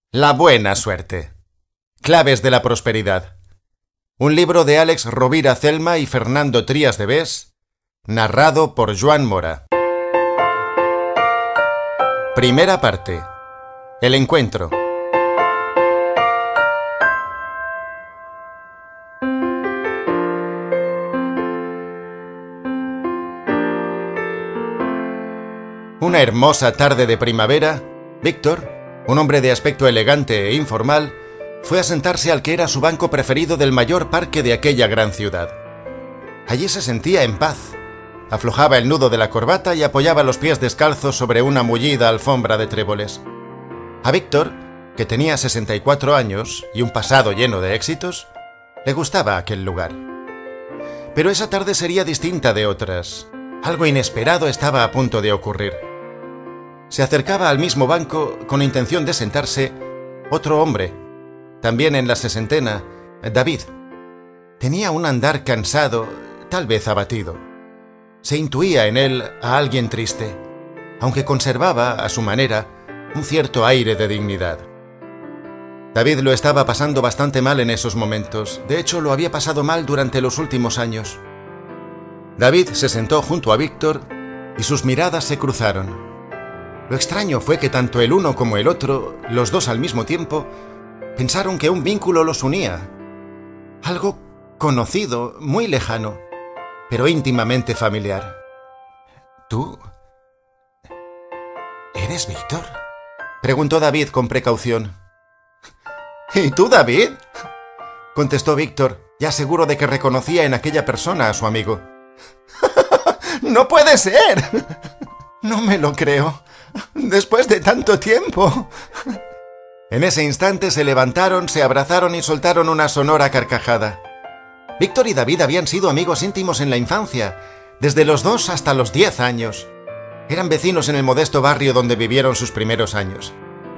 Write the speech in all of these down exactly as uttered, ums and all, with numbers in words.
La buena suerte. Claves de la prosperidad. Un libro de Àlex Rovira Celma y Fernando Trías de Bes, narrado por Joan Mora. Primera parte. El encuentro. Una hermosa tarde de primavera, Víctor, un hombre de aspecto elegante e informal, fue a sentarse al que era su banco preferido del mayor parque de aquella gran ciudad. Allí se sentía en paz. Aflojaba el nudo de la corbata y apoyaba los pies descalzos sobre una mullida alfombra de tréboles. A Víctor, que tenía sesenta y cuatro años y un pasado lleno de éxitos, le gustaba aquel lugar. Pero esa tarde sería distinta de otras. Algo inesperado estaba a punto de ocurrir. Se acercaba al mismo banco con intención de sentarse otro hombre, también en la sesentena, David. Tenía un andar cansado, tal vez abatido. Se intuía en él a alguien triste, aunque conservaba, a su manera, un cierto aire de dignidad. David lo estaba pasando bastante mal en esos momentos. De hecho, lo había pasado mal durante los últimos años. David se sentó junto a Víctor y sus miradas se cruzaron. Lo extraño fue que tanto el uno como el otro, los dos al mismo tiempo, pensaron que un vínculo los unía. Algo conocido, muy lejano, pero íntimamente familiar. ¿Tú? ¿Eres Víctor?, preguntó David con precaución. ¿Y tú, David?, contestó Víctor, ya seguro de que reconocía en aquella persona a su amigo. ¡No puede ser! No me lo creo. Después de tanto tiempo. En ese instante se levantaron, se abrazaron y soltaron una sonora carcajada. Víctor y David habían sido amigos íntimos en la infancia, desde los dos hasta los diez años. Eran vecinos en el modesto barrio donde vivieron sus primeros años.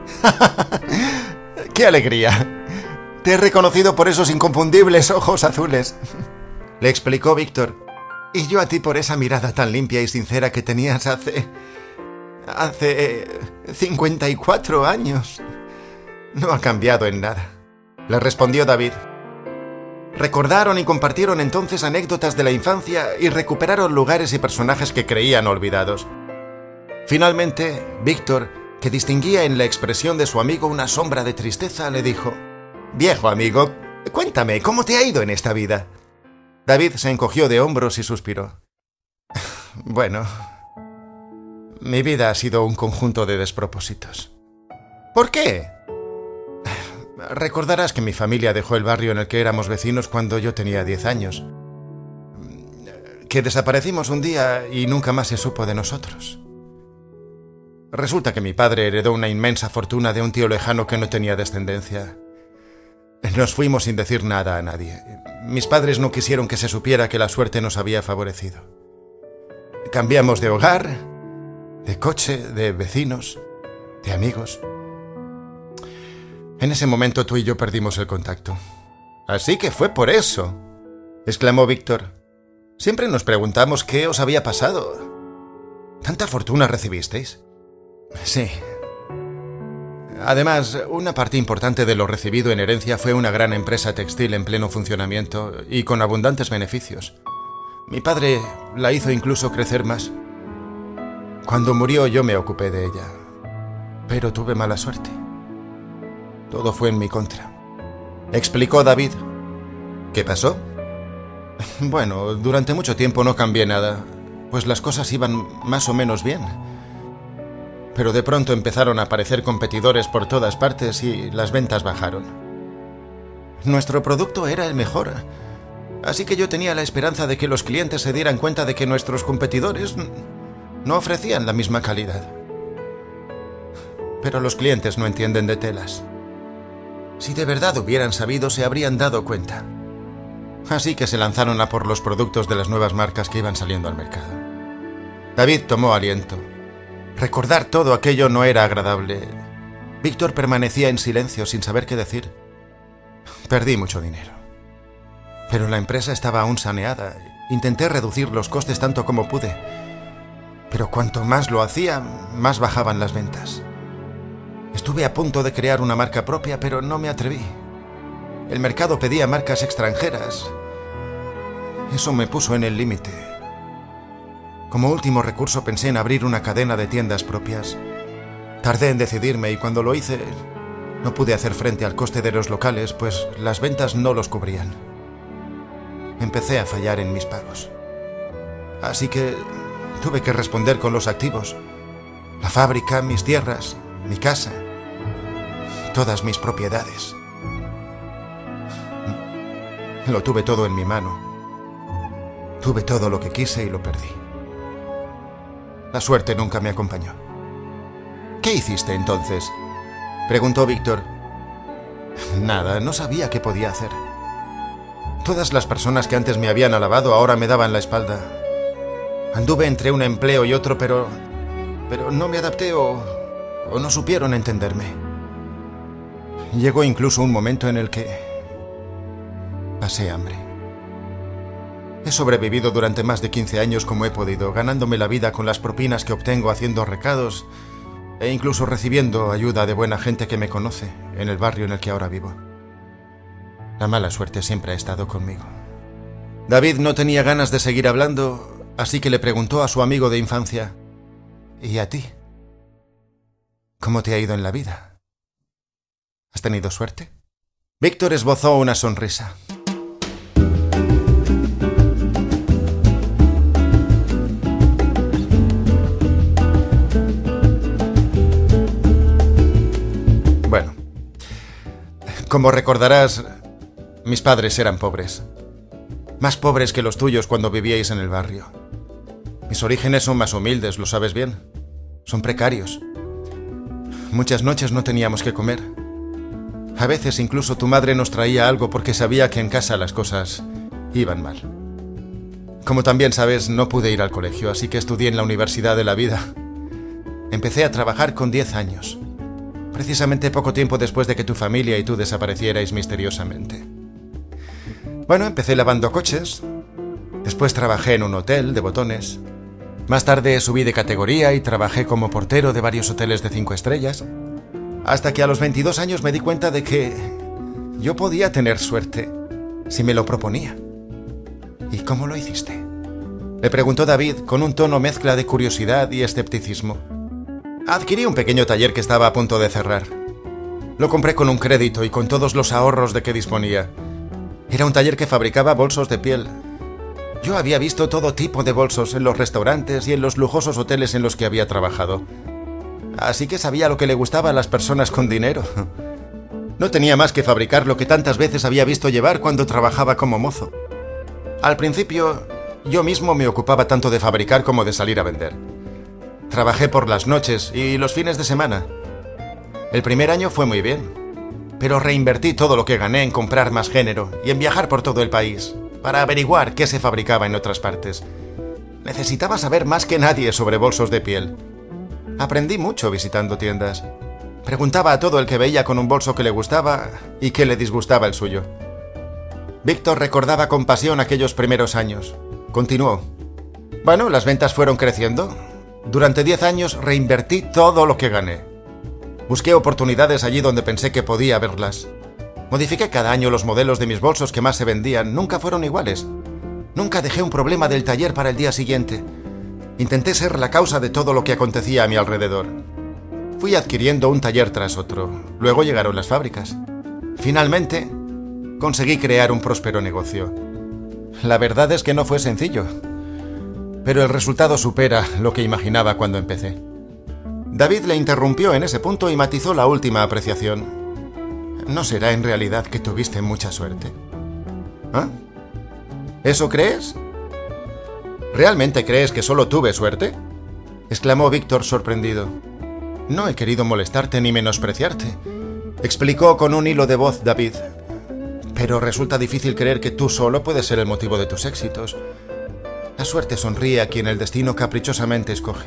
¡Qué alegría! Te he reconocido por esos inconfundibles ojos azules, le explicó Víctor. Y yo a ti por esa mirada tan limpia y sincera que tenías hace... hace... cincuenta y cuatro años. No ha cambiado en nada, le respondió David. Recordaron y compartieron entonces anécdotas de la infancia y recuperaron lugares y personajes que creían olvidados. Finalmente, Víctor, que distinguía en la expresión de su amigo una sombra de tristeza, le dijo: «Viejo amigo, cuéntame, ¿cómo te ha ido en esta vida?» David se encogió de hombros y suspiró. Bueno, mi vida ha sido un conjunto de despropósitos. ¿Por qué? Recordarás que mi familia dejó el barrio en el que éramos vecinos cuando yo tenía diez años. Que desaparecimos un día y nunca más se supo de nosotros. Resulta que mi padre heredó una inmensa fortuna de un tío lejano que no tenía descendencia. Nos fuimos sin decir nada a nadie. Mis padres no quisieron que se supiera que la suerte nos había favorecido. Cambiamos de hogar, de coche, de vecinos, de amigos. En ese momento tú y yo perdimos el contacto. «Así que fue por eso», exclamó Víctor. «Siempre nos preguntamos qué os había pasado. ¿Tanta fortuna recibisteis?» «Sí. Además, una parte importante de lo recibido en herencia fue una gran empresa textil en pleno funcionamiento y con abundantes beneficios. Mi padre la hizo incluso crecer más. Cuando murió yo me ocupé de ella, pero tuve mala suerte. Todo fue en mi contra», explicó David. «¿Qué pasó?» «Bueno, durante mucho tiempo no cambié nada, pues las cosas iban más o menos bien. Pero de pronto empezaron a aparecer competidores por todas partes y las ventas bajaron. Nuestro producto era el mejor, así que yo tenía la esperanza de que los clientes se dieran cuenta de que nuestros competidores no ofrecían la misma calidad. Pero los clientes no entienden de telas. Si de verdad hubieran sabido, se habrían dado cuenta. Así que se lanzaron a por los productos de las nuevas marcas que iban saliendo al mercado». David tomó aliento. Recordar todo aquello no era agradable. Víctor permanecía en silencio sin saber qué decir. «Perdí mucho dinero. Pero la empresa estaba aún saneada. Intenté reducir los costes tanto como pude. Pero cuanto más lo hacía, más bajaban las ventas. Estuve a punto de crear una marca propia, pero no me atreví. El mercado pedía marcas extranjeras. Eso me puso en el límite. Como último recurso pensé en abrir una cadena de tiendas propias. Tardé en decidirme y cuando lo hice, no pude hacer frente al coste de los locales, pues las ventas no los cubrían. Empecé a fallar en mis pagos. Así que tuve que responder con los activos. La fábrica, mis tierras, mi casa, todas mis propiedades. Lo tuve todo en mi mano. Tuve todo lo que quise y lo perdí. La suerte nunca me acompañó. ¿Qué hiciste entonces?, preguntó Víctor. Nada, no sabía qué podía hacer. Todas las personas que antes me habían alabado ahora me daban la espalda. Anduve entre un empleo y otro, pero... pero no me adapté o... o no supieron entenderme. Llegó incluso un momento en el que... pasé hambre. He sobrevivido durante más de quince años como he podido, ganándome la vida con las propinas que obtengo haciendo recados e incluso recibiendo ayuda de buena gente que me conoce en el barrio en el que ahora vivo. La mala suerte siempre ha estado conmigo. David no tenía ganas de seguir hablando, así que le preguntó a su amigo de infancia: ¿y a ti? ¿Cómo te ha ido en la vida? ¿Has tenido suerte? Víctor esbozó una sonrisa. Bueno, como recordarás, mis padres eran pobres. Más pobres que los tuyos cuando vivíais en el barrio. Mis orígenes son más humildes, lo sabes bien. Son precarios. Muchas noches no teníamos que comer. A veces incluso tu madre nos traía algo porque sabía que en casa las cosas iban mal. Como también sabes, no pude ir al colegio, así que estudié en la Universidad de la Vida. Empecé a trabajar con diez años. Precisamente poco tiempo después de que tu familia y tú desaparecierais misteriosamente. Bueno, empecé lavando coches. Después trabajé en un hotel de botones. Más tarde subí de categoría y trabajé como portero de varios hoteles de cinco estrellas. Hasta que a los veintidós años me di cuenta de que yo podía tener suerte si me lo proponía. ¿Y cómo lo hiciste?, le preguntó David con un tono mezcla de curiosidad y escepticismo. Adquirí un pequeño taller que estaba a punto de cerrar. Lo compré con un crédito y con todos los ahorros de que disponía. Era un taller que fabricaba bolsos de piel. Yo había visto todo tipo de bolsos en los restaurantes y en los lujosos hoteles en los que había trabajado. Así que sabía lo que le gustaba a las personas con dinero. No tenía más que fabricar lo que tantas veces había visto llevar cuando trabajaba como mozo. Al principio, yo mismo me ocupaba tanto de fabricar como de salir a vender. Trabajé por las noches y los fines de semana. El primer año fue muy bien, pero reinvertí todo lo que gané en comprar más género y en viajar por todo el país para averiguar qué se fabricaba en otras partes. Necesitaba saber más que nadie sobre bolsos de piel. Aprendí mucho visitando tiendas. Preguntaba a todo el que veía con un bolso que le gustaba y que le disgustaba el suyo. Víctor recordaba con pasión aquellos primeros años. Continuó. Bueno, las ventas fueron creciendo. Durante diez años reinvertí todo lo que gané. Busqué oportunidades allí donde pensé que podía verlas. Modifiqué cada año los modelos de mis bolsos que más se vendían. Nunca fueron iguales. Nunca dejé un problema del taller para el día siguiente. Intenté ser la causa de todo lo que acontecía a mi alrededor. Fui adquiriendo un taller tras otro. Luego llegaron las fábricas. Finalmente, conseguí crear un próspero negocio. La verdad es que no fue sencillo, pero el resultado supera lo que imaginaba cuando empecé. David le interrumpió en ese punto y matizó la última apreciación. ¿No será en realidad que tuviste mucha suerte? ¿Ah? ¿Eso crees? ¿Realmente crees que solo tuve suerte?, exclamó Víctor sorprendido. No he querido molestarte ni menospreciarte, explicó con un hilo de voz David. Pero resulta difícil creer que tú solo puedes ser el motivo de tus éxitos. La suerte sonríe a quien el destino caprichosamente escoge.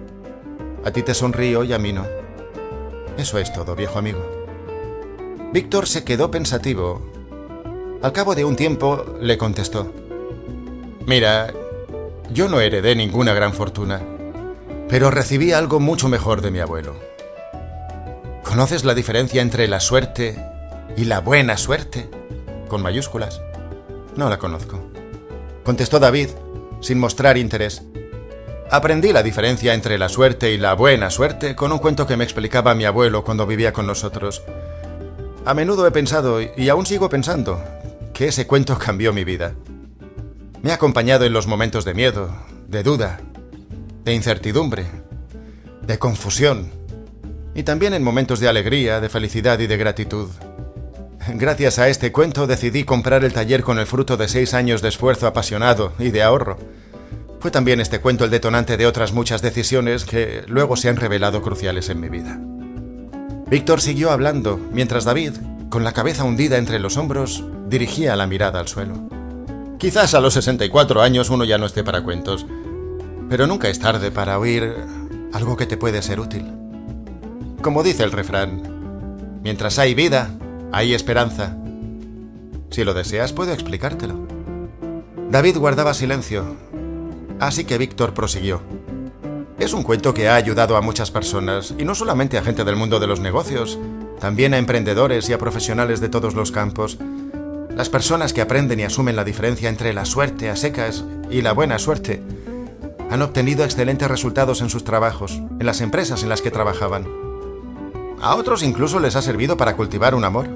A ti te sonrío y a mí no. Eso es todo, viejo amigo. Víctor se quedó pensativo. Al cabo de un tiempo le contestó. Mira, yo no heredé ninguna gran fortuna, pero recibí algo mucho mejor de mi abuelo. ¿Conoces la diferencia entre la suerte y la buena suerte? Con mayúsculas. No la conozco, contestó David, sin mostrar interés. Aprendí la diferencia entre la suerte y la buena suerte con un cuento que me explicaba mi abuelo cuando vivía con nosotros. A menudo he pensado, y aún sigo pensando, que ese cuento cambió mi vida. Me ha acompañado en los momentos de miedo, de duda, de incertidumbre, de confusión, y también en momentos de alegría, de felicidad y de gratitud. Gracias a este cuento decidí comprar el taller con el fruto de seis años de esfuerzo apasionado y de ahorro. Fue también este cuento el detonante de otras muchas decisiones que luego se han revelado cruciales en mi vida. Víctor siguió hablando, mientras David, con la cabeza hundida entre los hombros, dirigía la mirada al suelo. Quizás a los sesenta y cuatro años uno ya no esté para cuentos, pero nunca es tarde para oír algo que te puede ser útil. Como dice el refrán, mientras hay vida, hay esperanza. Si lo deseas, puedo explicártelo. David guardaba silencio, así que Víctor prosiguió. Es un cuento que ha ayudado a muchas personas, y no solamente a gente del mundo de los negocios, también a emprendedores y a profesionales de todos los campos. Las personas que aprenden y asumen la diferencia entre la suerte a secas y la buena suerte han obtenido excelentes resultados en sus trabajos, en las empresas en las que trabajaban. A otros incluso les ha servido para cultivar un amor.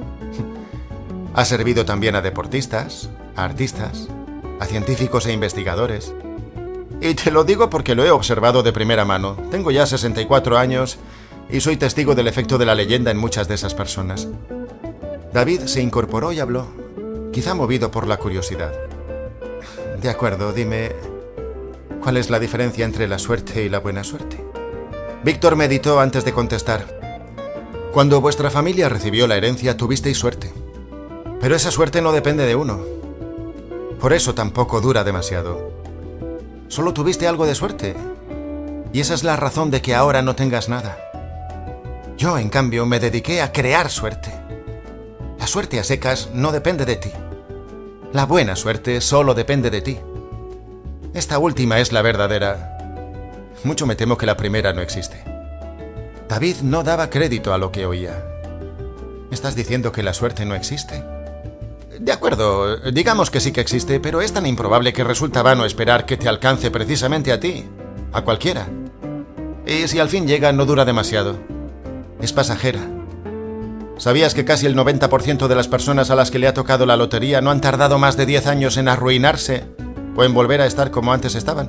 Ha servido también a deportistas, a artistas, a científicos e investigadores. Y te lo digo porque lo he observado de primera mano. Tengo ya sesenta y cuatro años y soy testigo del efecto de la leyenda en muchas de esas personas. David se incorporó y habló, quizá movido por la curiosidad. De acuerdo, dime, ¿cuál es la diferencia entre la suerte y la buena suerte? Víctor meditó antes de contestar. Cuando vuestra familia recibió la herencia, tuvisteis suerte. Pero esa suerte no depende de uno. Por eso tampoco dura demasiado. Solo tuviste algo de suerte. Y esa es la razón de que ahora no tengas nada. Yo, en cambio, me dediqué a crear suerte. La suerte a secas no depende de ti. La buena suerte solo depende de ti. Esta última es la verdadera. Mucho me temo que la primera no existe. David no daba crédito a lo que oía. ¿Estás diciendo que la suerte no existe? De acuerdo, digamos que sí que existe, pero es tan improbable que resulta vano esperar que te alcance precisamente a ti, a cualquiera. Y si al fin llega, no dura demasiado. Es pasajera. ¿Sabías que casi el noventa por ciento de las personas a las que le ha tocado la lotería no han tardado más de diez años en arruinarse o en volver a estar como antes estaban?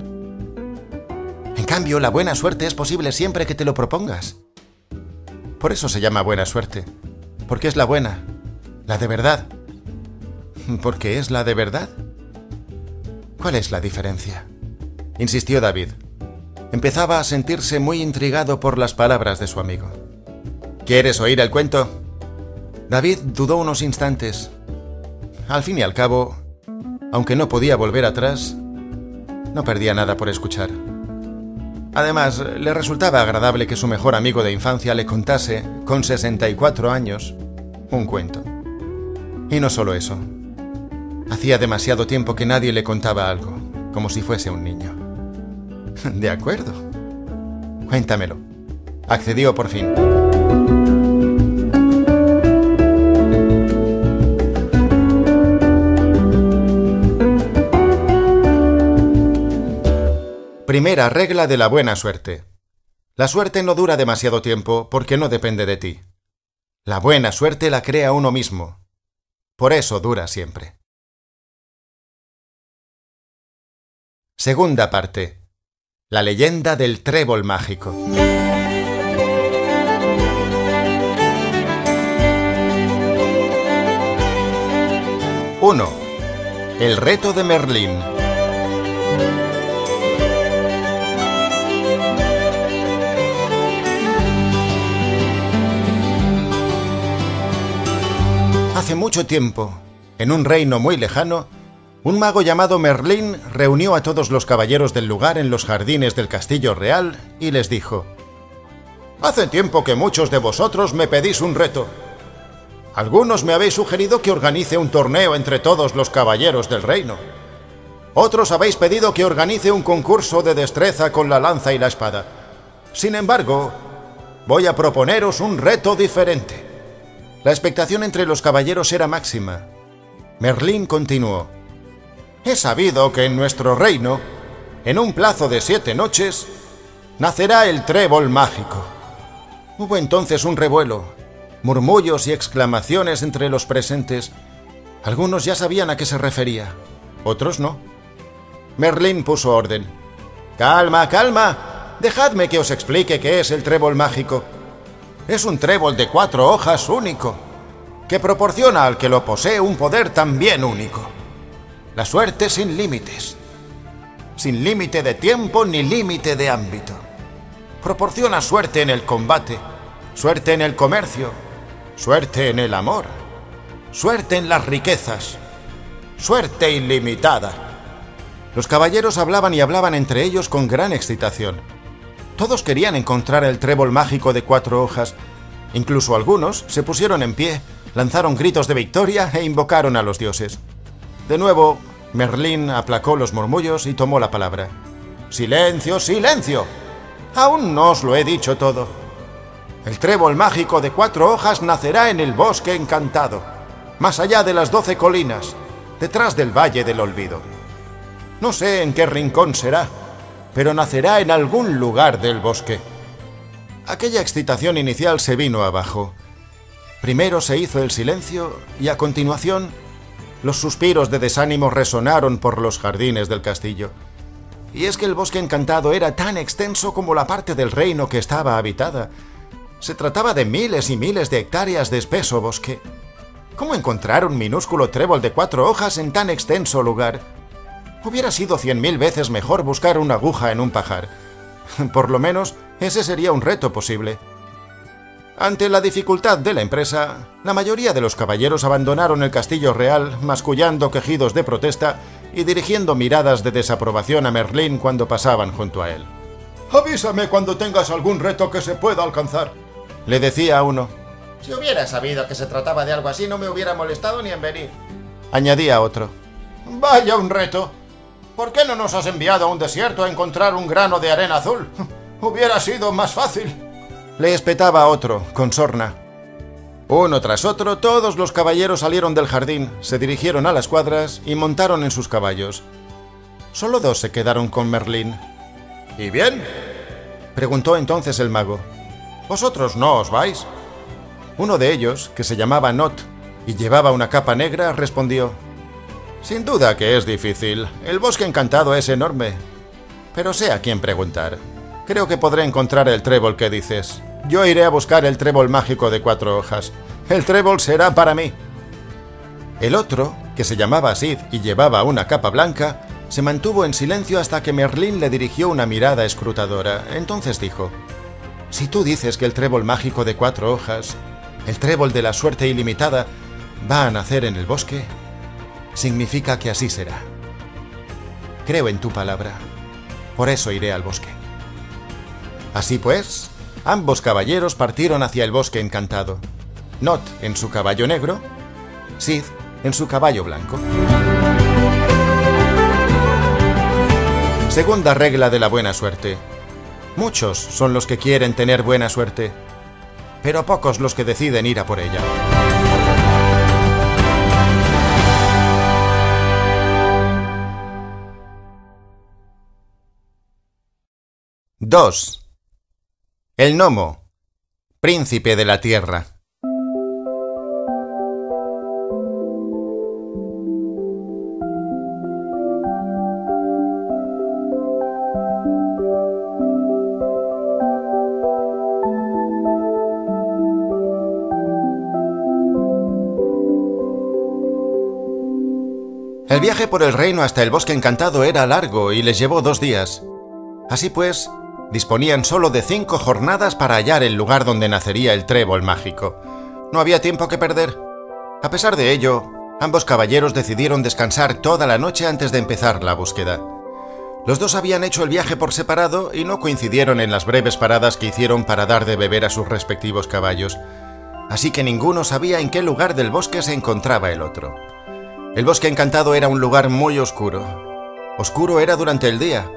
En cambio, la buena suerte es posible siempre que te lo propongas. Por eso se llama buena suerte, porque es la buena, la de verdad. ¿Por qué es la de verdad? ¿Cuál es la diferencia?, insistió David. Empezaba a sentirse muy intrigado por las palabras de su amigo. ¿Quieres oír el cuento? David dudó unos instantes. Al fin y al cabo, aunque no podía volver atrás, no perdía nada por escuchar. Además, le resultaba agradable que su mejor amigo de infancia le contase, con sesenta y cuatro años, un cuento. Y no solo eso. Hacía demasiado tiempo que nadie le contaba algo, como si fuese un niño. De acuerdo. Cuéntamelo. Accedió por fin. Primera regla de la buena suerte. La suerte no dura demasiado tiempo porque no depende de ti. La buena suerte la crea uno mismo. Por eso dura siempre. Segunda parte. La leyenda del trébol mágico. uno. El reto de Merlín. Hace mucho tiempo, en un reino muy lejano, un mago llamado Merlín reunió a todos los caballeros del lugar en los jardines del castillo real y les dijo: «Hace tiempo que muchos de vosotros me pedís un reto. Algunos me habéis sugerido que organice un torneo entre todos los caballeros del reino. Otros habéis pedido que organice un concurso de destreza con la lanza y la espada. Sin embargo, voy a proponeros un reto diferente. La expectación entre los caballeros era máxima. Merlín continuó: he sabido que en nuestro reino, en un plazo de siete noches, nacerá el trébol mágico. Hubo entonces un revuelo, murmullos y exclamaciones entre los presentes. Algunos ya sabían a qué se refería, otros no. Merlín puso orden. «Calma, calma, dejadme que os explique qué es el trébol mágico. Es un trébol de cuatro hojas único, que proporciona al que lo posee un poder también único. La suerte sin límites, sin límite de tiempo ni límite de ámbito. Proporciona suerte en el combate, suerte en el comercio, suerte en el amor, suerte en las riquezas, suerte ilimitada». Los caballeros hablaban y hablaban entre ellos con gran excitación. Todos querían encontrar el trébol mágico de cuatro hojas. Incluso algunos se pusieron en pie, lanzaron gritos de victoria e invocaron a los dioses. De nuevo, Merlín aplacó los murmullos y tomó la palabra. «¡Silencio, silencio! Aún no os lo he dicho todo. El trébol mágico de cuatro hojas nacerá en el bosque encantado, más allá de las doce colinas, detrás del Valle del Olvido. No sé en qué rincón será, pero nacerá en algún lugar del bosque». Aquella excitación inicial se vino abajo. Primero se hizo el silencio y a continuación los suspiros de desánimo resonaron por los jardines del castillo. Y es que el bosque encantado era tan extenso como la parte del reino que estaba habitada. Se trataba de miles y miles de hectáreas de espeso bosque. ¿Cómo encontrar un minúsculo trébol de cuatro hojas en tan extenso lugar? Hubiera sido cien mil veces mejor buscar una aguja en un pajar. Por lo menos, ese sería un reto posible. Ante la dificultad de la empresa, la mayoría de los caballeros abandonaron el castillo real, mascullando quejidos de protesta y dirigiendo miradas de desaprobación a Merlín cuando pasaban junto a él. «Avísame cuando tengas algún reto que se pueda alcanzar», le decía a uno. «Si hubiera sabido que se trataba de algo así, no me hubiera molestado ni en venir», añadía otro. «Vaya un reto. ¿Por qué no nos has enviado a un desierto a encontrar un grano de arena azul? Hubiera sido más fácil», le espetaba otro, con sorna. Uno tras otro, todos los caballeros salieron del jardín, se dirigieron a las cuadras y montaron en sus caballos. Solo dos se quedaron con Merlín. «¿Y bien?», preguntó entonces el mago. «¿Vosotros no os vais?». Uno de ellos, que se llamaba Not y llevaba una capa negra, respondió: «Sin duda que es difícil. El bosque encantado es enorme. Pero sé a quién preguntar. Creo que podré encontrar el trébol que dices. Yo iré a buscar el trébol mágico de cuatro hojas. El trébol será para mí». El otro, que se llamaba Sid y llevaba una capa blanca, se mantuvo en silencio hasta que Merlín le dirigió una mirada escrutadora. Entonces dijo: «Si tú dices que el trébol mágico de cuatro hojas, el trébol de la suerte ilimitada, va a nacer en el bosque, significa que así será. Creo en tu palabra. Por eso iré al bosque». Así pues, ambos caballeros partieron hacia el bosque encantado. Not en su caballo negro, Sid en su caballo blanco. Segunda regla de la buena suerte. Muchos son los que quieren tener buena suerte, pero pocos los que deciden ir a por ella. dos. El gnomo, príncipe de la tierra. El viaje por el reino hasta el bosque encantado era largo y les llevó dos días. Así pues, disponían solo de cinco jornadas para hallar el lugar donde nacería el trébol mágico. No había tiempo que perder. A pesar de ello, ambos caballeros decidieron descansar toda la noche antes de empezar la búsqueda. Los dos habían hecho el viaje por separado y no coincidieron en las breves paradas que hicieron para dar de beber a sus respectivos caballos. Así que ninguno sabía en qué lugar del bosque se encontraba el otro. El bosque encantado era un lugar muy oscuro. Oscuro era durante el día,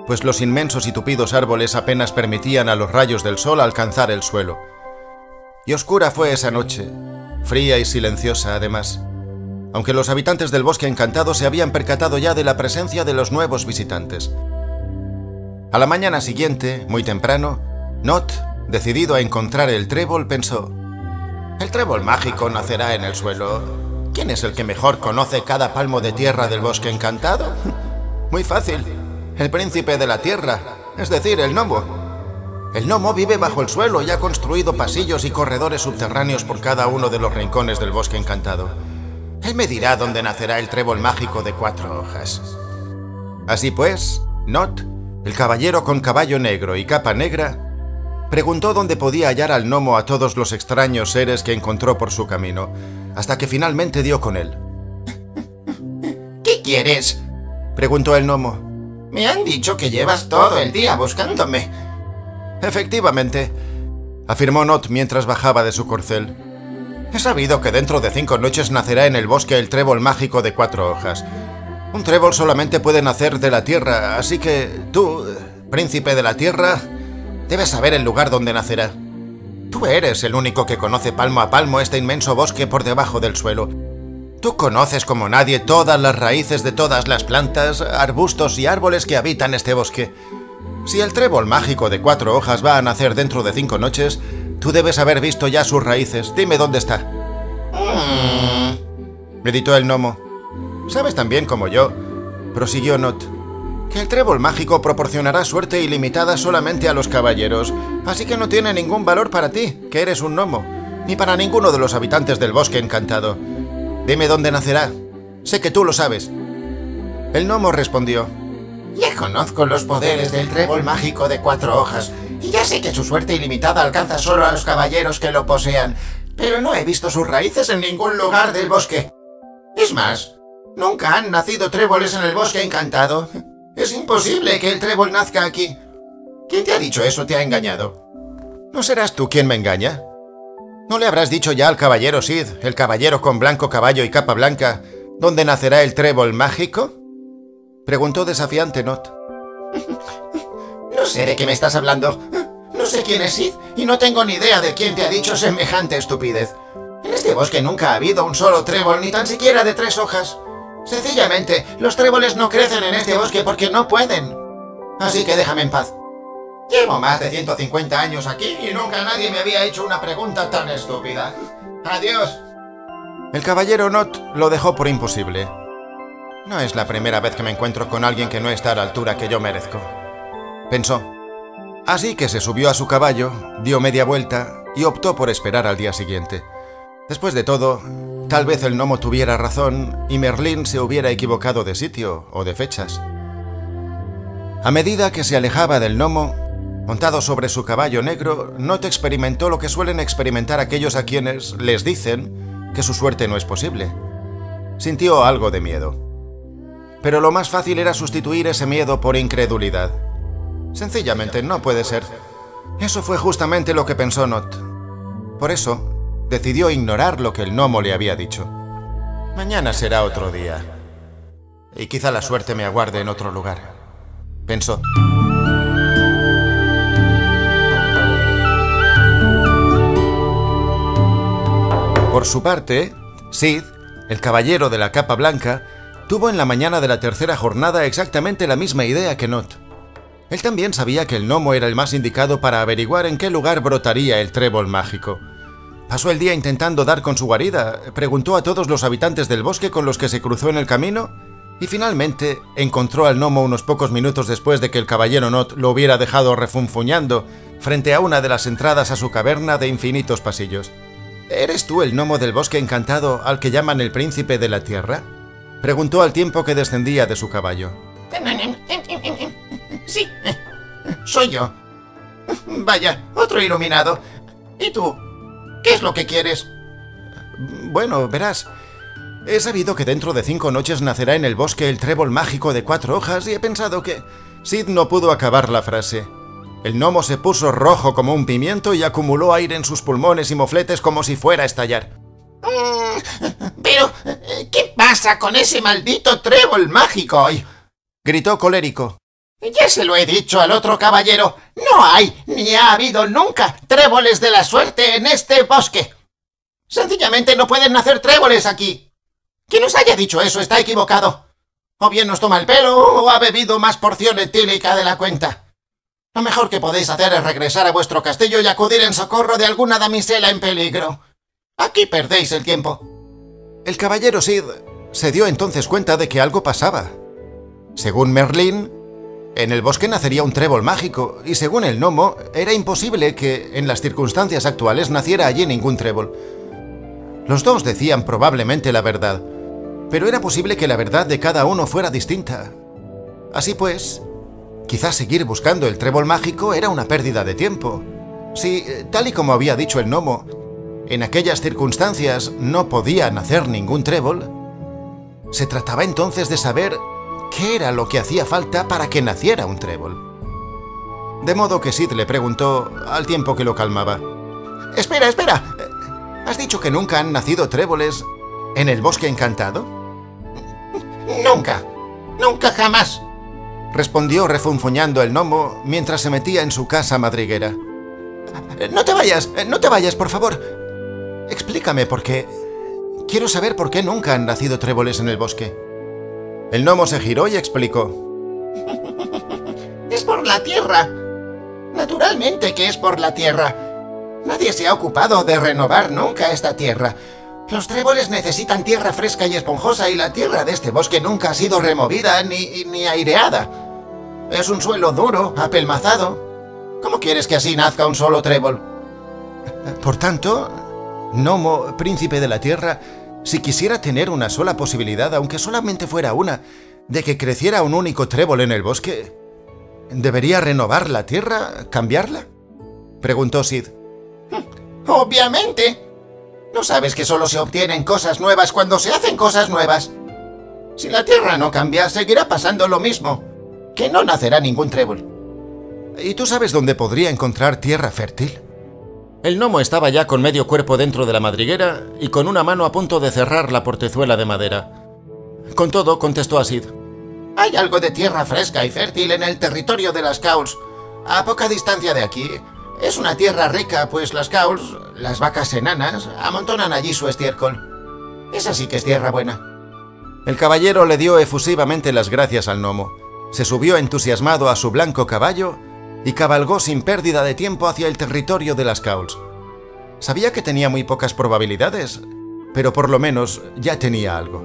pues los inmensos y tupidos árboles apenas permitían a los rayos del sol alcanzar el suelo. Y oscura fue esa noche, fría y silenciosa además, aunque los habitantes del Bosque Encantado se habían percatado ya de la presencia de los nuevos visitantes. A la mañana siguiente, muy temprano, Not, decidido a encontrar el trébol, pensó: el trébol mágico nacerá en el suelo. ¿Quién es el que mejor conoce cada palmo de tierra del Bosque Encantado? Muy fácil, el príncipe de la tierra, es decir, el gnomo. El gnomo vive bajo el suelo y ha construido pasillos y corredores subterráneos por cada uno de los rincones del Bosque Encantado. Él me dirá dónde nacerá el trébol mágico de cuatro hojas. Así pues, Not, el caballero con caballo negro y capa negra, preguntó dónde podía hallar al gnomo a todos los extraños seres que encontró por su camino, hasta que finalmente dio con él. ¿Qué quieres?, preguntó el gnomo. Me han dicho que llevas todo el día buscándome. Efectivamente, afirmó Not mientras bajaba de su corcel. He sabido que dentro de cinco noches nacerá en el bosque el trébol mágico de cuatro hojas. Un trébol solamente puede nacer de la tierra, así que tú, príncipe de la tierra, debes saber el lugar donde nacerá. Tú eres el único que conoce palmo a palmo este inmenso bosque por debajo del suelo. Tú conoces como nadie todas las raíces de todas las plantas, arbustos y árboles que habitan este bosque. Si el trébol mágico de cuatro hojas va a nacer dentro de cinco noches, tú debes haber visto ya sus raíces. Dime dónde está. Mm. Meditó el gnomo. Sabes tan bien como yo, prosiguió Not, que el trébol mágico proporcionará suerte ilimitada solamente a los caballeros, así que no tiene ningún valor para ti, que eres un gnomo, ni para ninguno de los habitantes del Bosque Encantado. Dime dónde nacerá. Sé que tú lo sabes. El gnomo respondió: ya conozco los poderes del trébol mágico de cuatro hojas, y ya sé que su suerte ilimitada alcanza solo a los caballeros que lo posean, pero no he visto sus raíces en ningún lugar del bosque. Es más, nunca han nacido tréboles en el Bosque Encantado. Es imposible que el trébol nazca aquí. ¿Quién te ha dicho eso? ¿Te ha engañado? ¿No serás tú quien me engaña? ¿No le habrás dicho ya al caballero Sid, el caballero con blanco caballo y capa blanca, dónde nacerá el trébol mágico? Preguntó desafiante Not. No sé de qué me estás hablando. No sé quién es Sid y no tengo ni idea de quién te ha dicho semejante estupidez. En este bosque nunca ha habido un solo trébol, ni tan siquiera de tres hojas. Sencillamente, los tréboles no crecen en este bosque porque no pueden. Así que déjame en paz. Llevo más de ciento cincuenta años aquí y nunca nadie me había hecho una pregunta tan estúpida. Adiós. El caballero Not lo dejó por imposible. No es la primera vez que me encuentro con alguien que no está a la altura que yo merezco, pensó. Así que se subió a su caballo, dio media vuelta y optó por esperar al día siguiente. Después de todo, tal vez el gnomo tuviera razón y Merlín se hubiera equivocado de sitio o de fechas. A medida que se alejaba del gnomo, montado sobre su caballo negro, Not experimentó lo que suelen experimentar aquellos a quienes les dicen que su suerte no es posible. Sintió algo de miedo. Pero lo más fácil era sustituir ese miedo por incredulidad. Sencillamente no puede ser. Eso fue justamente lo que pensó Not. Por eso, decidió ignorar lo que el gnomo le había dicho. Mañana será otro día. Y quizá la suerte me aguarde en otro lugar, pensó. Por su parte, Sid, el caballero de la capa blanca, tuvo en la mañana de la tercera jornada exactamente la misma idea que Not. Él también sabía que el gnomo era el más indicado para averiguar en qué lugar brotaría el trébol mágico. Pasó el día intentando dar con su guarida, preguntó a todos los habitantes del bosque con los que se cruzó en el camino y finalmente encontró al gnomo unos pocos minutos después de que el caballero Not lo hubiera dejado refunfuñando frente a una de las entradas a su caverna de infinitos pasillos. ¿Eres tú el gnomo del Bosque Encantado al que llaman el príncipe de la tierra?, preguntó al tiempo que descendía de su caballo. Sí, soy yo. Vaya, otro iluminado. ¿Y tú? ¿Qué es lo que quieres? Bueno, verás, he sabido que dentro de cinco noches nacerá en el bosque el trébol mágico de cuatro hojas y he pensado que... Sid no pudo acabar la frase. El gnomo se puso rojo como un pimiento y acumuló aire en sus pulmones y mofletes como si fuera a estallar. Pero, ¿qué pasa con ese maldito trébol mágico? Gritó colérico. Ya se lo he dicho al otro caballero. No hay, ni ha habido nunca, tréboles de la suerte en este bosque. Sencillamente no pueden nacer tréboles aquí. Quien os haya dicho eso está equivocado. O bien nos toma el pelo o ha bebido más porción etílica de la cuenta. Lo mejor que podéis hacer es regresar a vuestro castillo y acudir en socorro de alguna damisela en peligro. Aquí perdéis el tiempo. El caballero Sid se dio entonces cuenta de que algo pasaba. Según Merlín, en el bosque nacería un trébol mágico, y según el gnomo, era imposible que, en las circunstancias actuales, naciera allí ningún trébol. Los dos decían probablemente la verdad, pero era posible que la verdad de cada uno fuera distinta. Así pues, quizás seguir buscando el trébol mágico era una pérdida de tiempo. Si, tal y como había dicho el gnomo, en aquellas circunstancias no podía nacer ningún trébol, se trataba entonces de saber qué era lo que hacía falta para que naciera un trébol. De modo que Sid le preguntó al tiempo que lo calmaba: «Espera, espera, ¿has dicho que nunca han nacido tréboles en el bosque encantado?» «Nunca, nunca jamás», respondió refunfuñando el gnomo mientras se metía en su casa madriguera. «No te vayas, no te vayas, por favor. Explícame por qué. Quiero saber por qué nunca han nacido tréboles en el bosque». El gnomo se giró y explicó: «Es por la tierra. Naturalmente que es por la tierra. Nadie se ha ocupado de renovar nunca esta tierra. Los tréboles necesitan tierra fresca y esponjosa y la tierra de este bosque nunca ha sido removida ni, ni aireada. Es un suelo duro, apelmazado. ¿Cómo quieres que así nazca un solo trébol?» Por tanto, gnomo, príncipe de la tierra, si quisiera tener una sola posibilidad, aunque solamente fuera una, de que creciera un único trébol en el bosque, ¿debería renovar la tierra, cambiarla?, preguntó Sid. «Obviamente. ¿No sabes que solo se obtienen cosas nuevas cuando se hacen cosas nuevas? Si la tierra no cambia, seguirá pasando lo mismo, que no nacerá ningún trébol». ¿Y tú sabes dónde podría encontrar tierra fértil? El gnomo estaba ya con medio cuerpo dentro de la madriguera y con una mano a punto de cerrar la portezuela de madera. Con todo, contestó a Sid: «Hay algo de tierra fresca y fértil en el territorio de las Cauls, a poca distancia de aquí. Es una tierra rica, pues las Cauls, las vacas enanas, amontonan allí su estiércol. Esa sí que es tierra buena». El caballero le dio efusivamente las gracias al gnomo, se subió entusiasmado a su blanco caballo y cabalgó sin pérdida de tiempo hacia el territorio de las Cauls. Sabía que tenía muy pocas probabilidades, pero por lo menos ya tenía algo.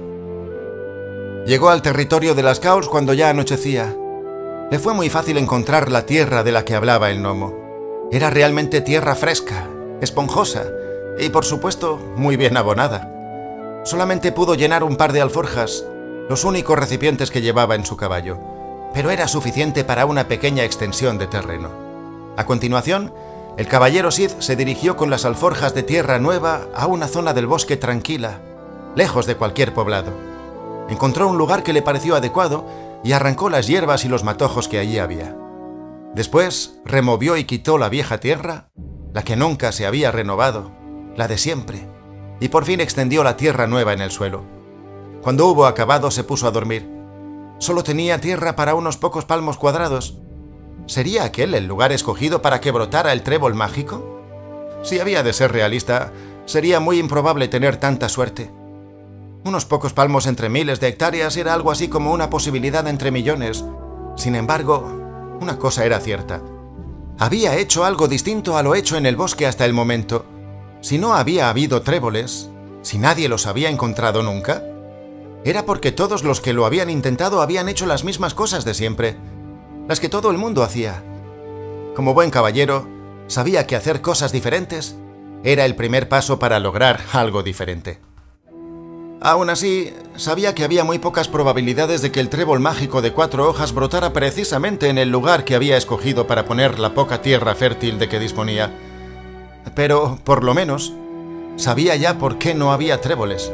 Llegó al territorio de las Cauls cuando ya anochecía. Le fue muy fácil encontrar la tierra de la que hablaba el gnomo. Era realmente tierra fresca, esponjosa y, por supuesto, muy bien abonada. Solamente pudo llenar un par de alforjas, los únicos recipientes que llevaba en su caballo, pero era suficiente para una pequeña extensión de terreno. A continuación, el caballero Sid se dirigió con las alforjas de tierra nueva a una zona del bosque tranquila, lejos de cualquier poblado. Encontró un lugar que le pareció adecuado y arrancó las hierbas y los matojos que allí había. Después removió y quitó la vieja tierra, la que nunca se había renovado, la de siempre, y por fin extendió la tierra nueva en el suelo. Cuando hubo acabado se puso a dormir. Solo tenía tierra para unos pocos palmos cuadrados. ¿Sería aquel el lugar escogido para que brotara el trébol mágico? Si había de ser realista, sería muy improbable tener tanta suerte. Unos pocos palmos entre miles de hectáreas era algo así como una posibilidad entre millones. Sin embargo, una cosa era cierta. Había hecho algo distinto a lo hecho en el bosque hasta el momento. Si no había habido tréboles, si nadie los había encontrado nunca, era porque todos los que lo habían intentado habían hecho las mismas cosas de siempre, las que todo el mundo hacía. Como buen caballero, sabía que hacer cosas diferentes era el primer paso para lograr algo diferente. Aún así, sabía que había muy pocas probabilidades de que el trébol mágico de cuatro hojas brotara precisamente en el lugar que había escogido para poner la poca tierra fértil de que disponía. Pero, por lo menos, sabía ya por qué no había tréboles.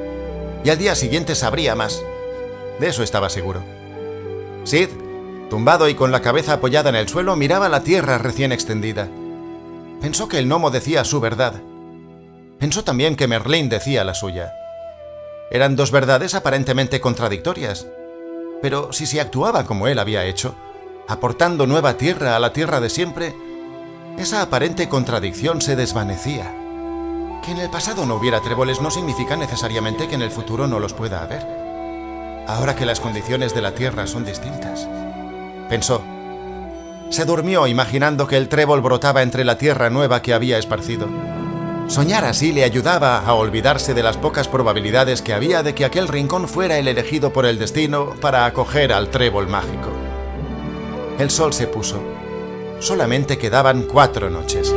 Y al día siguiente sabría más. De eso estaba seguro. Sid, tumbado y con la cabeza apoyada en el suelo, miraba la tierra recién extendida. Pensó que el gnomo decía su verdad. Pensó también que Merlín decía la suya. Eran dos verdades aparentemente contradictorias, pero si se actuaba como él había hecho, aportando nueva tierra a la tierra de siempre, esa aparente contradicción se desvanecía. Que en el pasado no hubiera tréboles no significa necesariamente que en el futuro no los pueda haber. Ahora que las condiciones de la tierra son distintas. Pensó. Se durmió imaginando que el trébol brotaba entre la tierra nueva que había esparcido. Soñar así le ayudaba a olvidarse de las pocas probabilidades que había de que aquel rincón fuera el elegido por el destino para acoger al trébol mágico. El sol se puso. Solamente quedaban cuatro noches.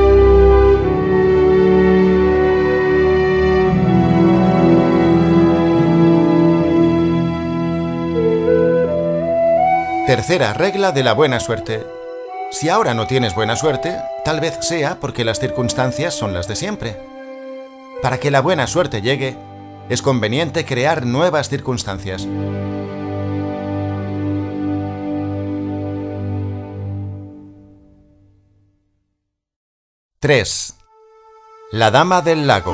Tercera regla de la buena suerte. Si ahora no tienes buena suerte, tal vez sea porque las circunstancias son las de siempre. Para que la buena suerte llegue, es conveniente crear nuevas circunstancias. tres. La Dama del Lago.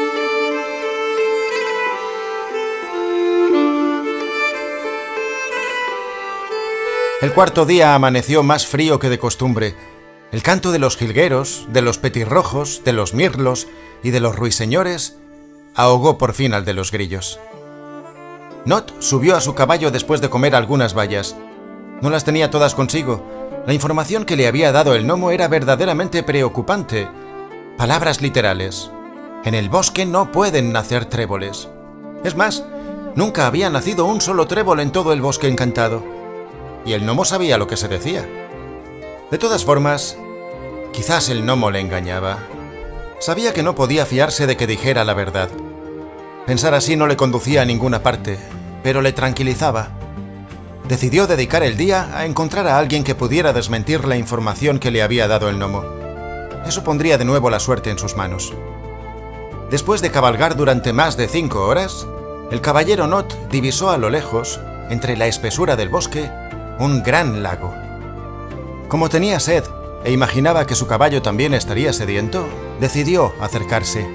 El cuarto día amaneció más frío que de costumbre. El canto de los jilgueros, de los petirrojos, de los mirlos y de los ruiseñores ahogó por fin al de los grillos. Not subió a su caballo después de comer algunas bayas. No las tenía todas consigo. La información que le había dado el gnomo era verdaderamente preocupante. Palabras literales. En el bosque no pueden nacer tréboles. Es más, nunca había nacido un solo trébol en todo el bosque encantado. Y el gnomo sabía lo que se decía. De todas formas, quizás el gnomo le engañaba. Sabía que no podía fiarse de que dijera la verdad. Pensar así no le conducía a ninguna parte, pero le tranquilizaba. Decidió dedicar el día a encontrar a alguien que pudiera desmentir la información que le había dado el gnomo. Eso pondría de nuevo la suerte en sus manos. Después de cabalgar durante más de cinco horas, el caballero Not divisó a lo lejos, entre la espesura del bosque, un gran lago. Como tenía sed e imaginaba que su caballo también estaría sediento, decidió acercarse.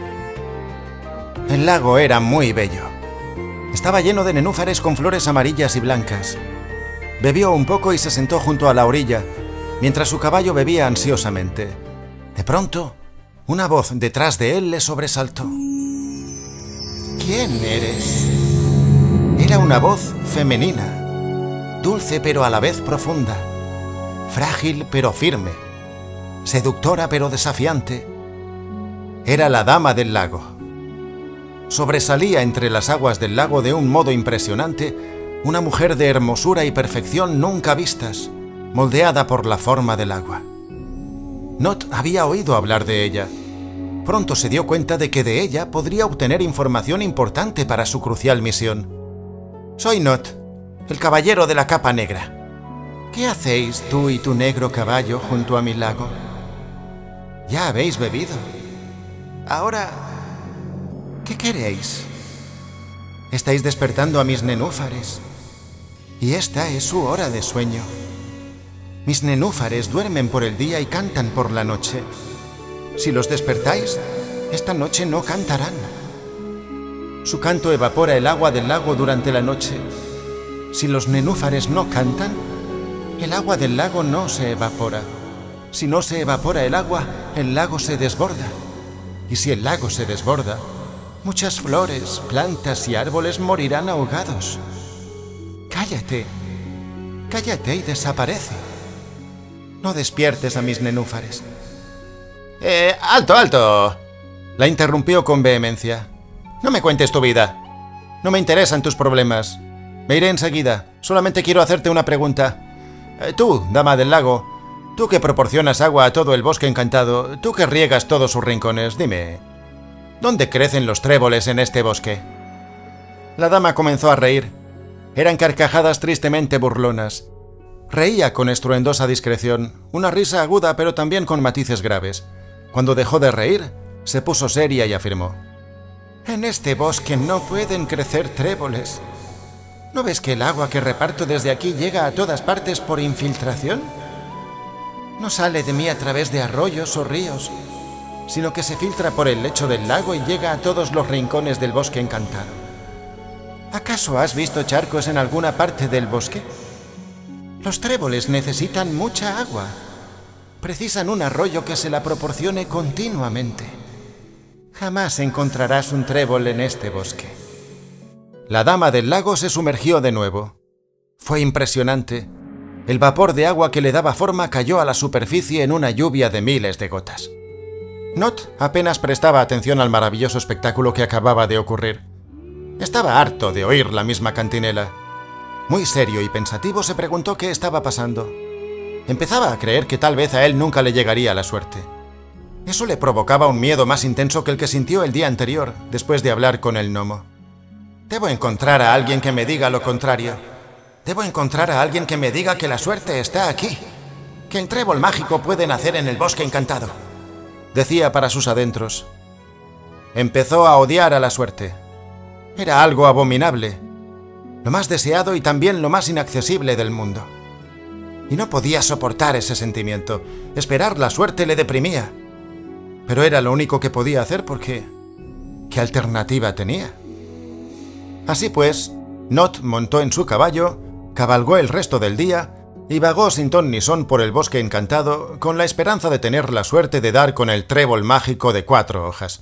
El lago era muy bello. Estaba lleno de nenúfares con flores amarillas y blancas. Bebió un poco y se sentó junto a la orilla, mientras su caballo bebía ansiosamente. De pronto, una voz detrás de él le sobresaltó. ¿Quién eres? Era una voz femenina. Dulce pero a la vez profunda, frágil pero firme, seductora pero desafiante. Era la Dama del Lago. Sobresalía entre las aguas del lago de un modo impresionante, una mujer de hermosura y perfección nunca vistas, moldeada por la forma del agua. Not había oído hablar de ella. Pronto se dio cuenta de que de ella podría obtener información importante para su crucial misión. Soy Not, el caballero de la capa negra. ¿Qué hacéis tú y tu negro caballo junto a mi lago? Ya habéis bebido. Ahora, ¿qué queréis? Estáis despertando a mis nenúfares, y esta es su hora de sueño. Mis nenúfares duermen por el día y cantan por la noche. Si los despertáis, esta noche no cantarán. Su canto evapora el agua del lago durante la noche. Si los nenúfares no cantan, el agua del lago no se evapora. Si no se evapora el agua, el lago se desborda. Y si el lago se desborda, muchas flores, plantas y árboles morirán ahogados. Cállate, cállate y desaparece. No despiertes a mis nenúfares. Eh, alto, alto. La interrumpió con vehemencia. No me cuentes tu vida. No me interesan tus problemas. Me iré enseguida. Solamente quiero hacerte una pregunta. Eh, tú, Dama del Lago, tú que proporcionas agua a todo el bosque encantado, tú que riegas todos sus rincones, dime, ¿dónde crecen los tréboles en este bosque? La dama comenzó a reír. Eran carcajadas tristemente burlonas. Reía con estruendosa discreción, una risa aguda pero también con matices graves. Cuando dejó de reír, se puso seria y afirmó: En este bosque no pueden crecer tréboles. ¿No ves que el agua que reparto desde aquí llega a todas partes por infiltración? No sale de mí a través de arroyos o ríos, sino que se filtra por el lecho del lago y llega a todos los rincones del bosque encantado. ¿Acaso has visto charcos en alguna parte del bosque? Los tréboles necesitan mucha agua. Precisan un arroyo que se la proporcione continuamente. Jamás encontrarás un trébol en este bosque. La dama del lago se sumergió de nuevo. Fue impresionante. El vapor de agua que le daba forma cayó a la superficie en una lluvia de miles de gotas. Not apenas prestaba atención al maravilloso espectáculo que acababa de ocurrir. Estaba harto de oír la misma cantinela. Muy serio y pensativo se preguntó qué estaba pasando. Empezaba a creer que tal vez a él nunca le llegaría la suerte. Eso le provocaba un miedo más intenso que el que sintió el día anterior, después de hablar con el gnomo. Debo encontrar a alguien que me diga lo contrario. Debo encontrar a alguien que me diga que la suerte está aquí, que el trébol mágico puede nacer en el bosque encantado, decía para sus adentros. Empezó a odiar a la suerte. Era algo abominable, lo más deseado y también lo más inaccesible del mundo. Y no podía soportar ese sentimiento. Esperar la suerte le deprimía. Pero era lo único que podía hacer porque... ¿qué alternativa tenía? Así pues, Not montó en su caballo, cabalgó el resto del día y vagó sin ton ni son por el bosque encantado con la esperanza de tener la suerte de dar con el trébol mágico de cuatro hojas.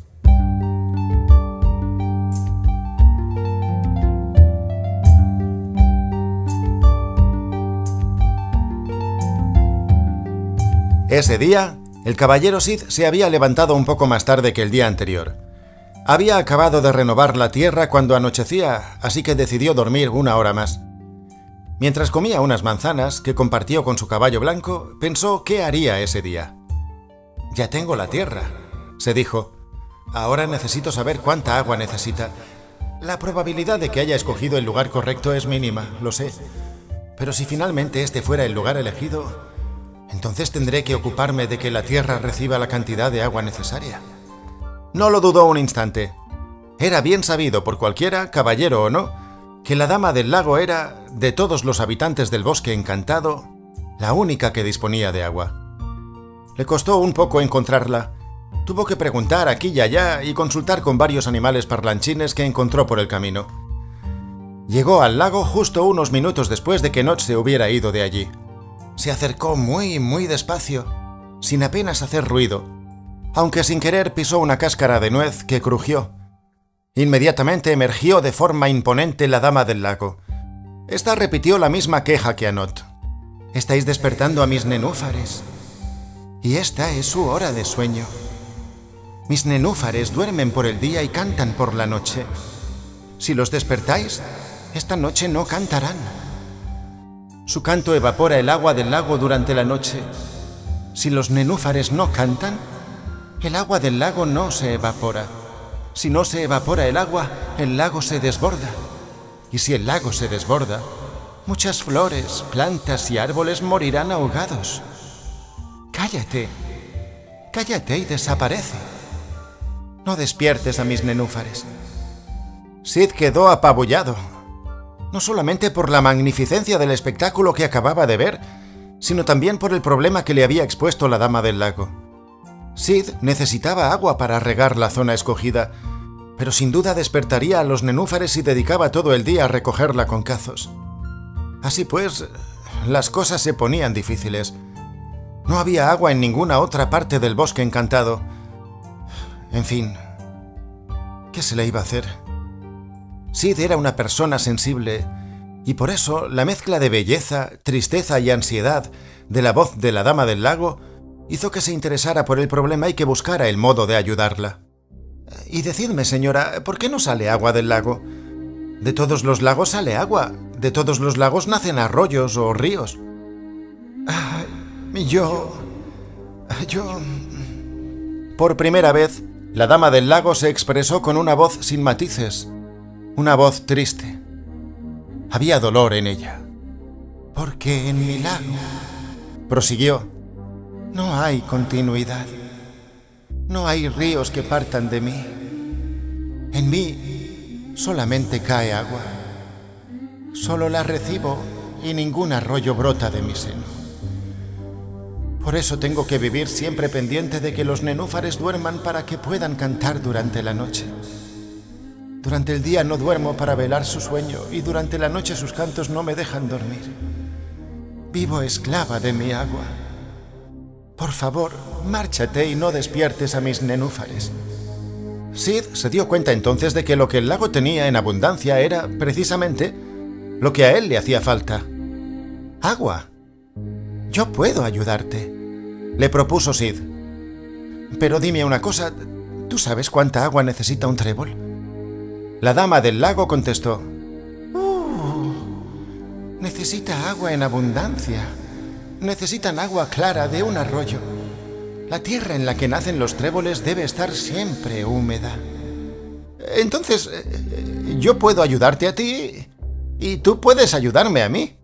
Ese día, el caballero Sid se había levantado un poco más tarde que el día anterior. Había acabado de renovar la tierra cuando anochecía, así que decidió dormir una hora más. Mientras comía unas manzanas que compartió con su caballo blanco, pensó qué haría ese día. «Ya tengo la tierra», se dijo. «Ahora necesito saber cuánta agua necesita. La probabilidad de que haya escogido el lugar correcto es mínima, lo sé. Pero si finalmente este fuera el lugar elegido, entonces tendré que ocuparme de que la tierra reciba la cantidad de agua necesaria». No lo dudó un instante. Era bien sabido por cualquiera, caballero o no, que la dama del lago era, de todos los habitantes del bosque encantado, la única que disponía de agua. Le costó un poco encontrarla. Tuvo que preguntar aquí y allá y consultar con varios animales parlanchines que encontró por el camino. Llegó al lago justo unos minutos después de que Not se hubiera ido de allí. Se acercó muy, muy despacio, sin apenas hacer ruido, aunque sin querer pisó una cáscara de nuez que crujió. Inmediatamente emergió de forma imponente la dama del lago. Esta repitió la misma queja que a Not. «Estáis despertando a mis nenúfares. Y esta es su hora de sueño. Mis nenúfares duermen por el día y cantan por la noche. Si los despertáis, esta noche no cantarán. Su canto evapora el agua del lago durante la noche. Si los nenúfares no cantan, el agua del lago no se evapora. Si no se evapora el agua, el lago se desborda. Y si el lago se desborda, muchas flores, plantas y árboles morirán ahogados. Cállate, cállate y desaparece. No despiertes a mis nenúfares». Sid quedó apabullado, no solamente por la magnificencia del espectáculo que acababa de ver, sino también por el problema que le había expuesto la dama del lago. Sid necesitaba agua para regar la zona escogida, pero sin duda despertaría a los nenúfares si dedicaba todo el día a recogerla con cazos. Así pues, las cosas se ponían difíciles. No había agua en ninguna otra parte del bosque encantado. En fin, ¿qué se le iba a hacer? Sid era una persona sensible, y por eso la mezcla de belleza, tristeza y ansiedad de la voz de la dama del lago hizo que se interesara por el problema y que buscara el modo de ayudarla. «Y decidme, señora, ¿por qué no sale agua del lago? De todos los lagos sale agua. De todos los lagos nacen arroyos o ríos». Ah, yo... yo... Por primera vez, la dama del lago se expresó con una voz sin matices, una voz triste. Había dolor en ella. «Porque en mi lago», prosiguió, «no hay continuidad. No hay ríos que partan de mí. En mí solamente cae agua. Solo la recibo y ningún arroyo brota de mi seno. Por eso tengo que vivir siempre pendiente de que los nenúfares duerman para que puedan cantar durante la noche. Durante el día no duermo para velar su sueño y durante la noche sus cantos no me dejan dormir. Vivo esclava de mi agua. Por favor, márchate y no despiertes a mis nenúfares. Sid se dio cuenta entonces de que lo que el lago tenía en abundancia era, precisamente, lo que a él le hacía falta. Agua. Yo puedo ayudarte, le propuso Sid. Pero dime una cosa, ¿tú sabes cuánta agua necesita un trébol? La dama del lago contestó: uh, necesita agua en abundancia. Necesitan agua clara de un arroyo. La tierra en la que nacen los tréboles debe estar siempre húmeda. Entonces, yo puedo ayudarte a ti y tú puedes ayudarme a mí.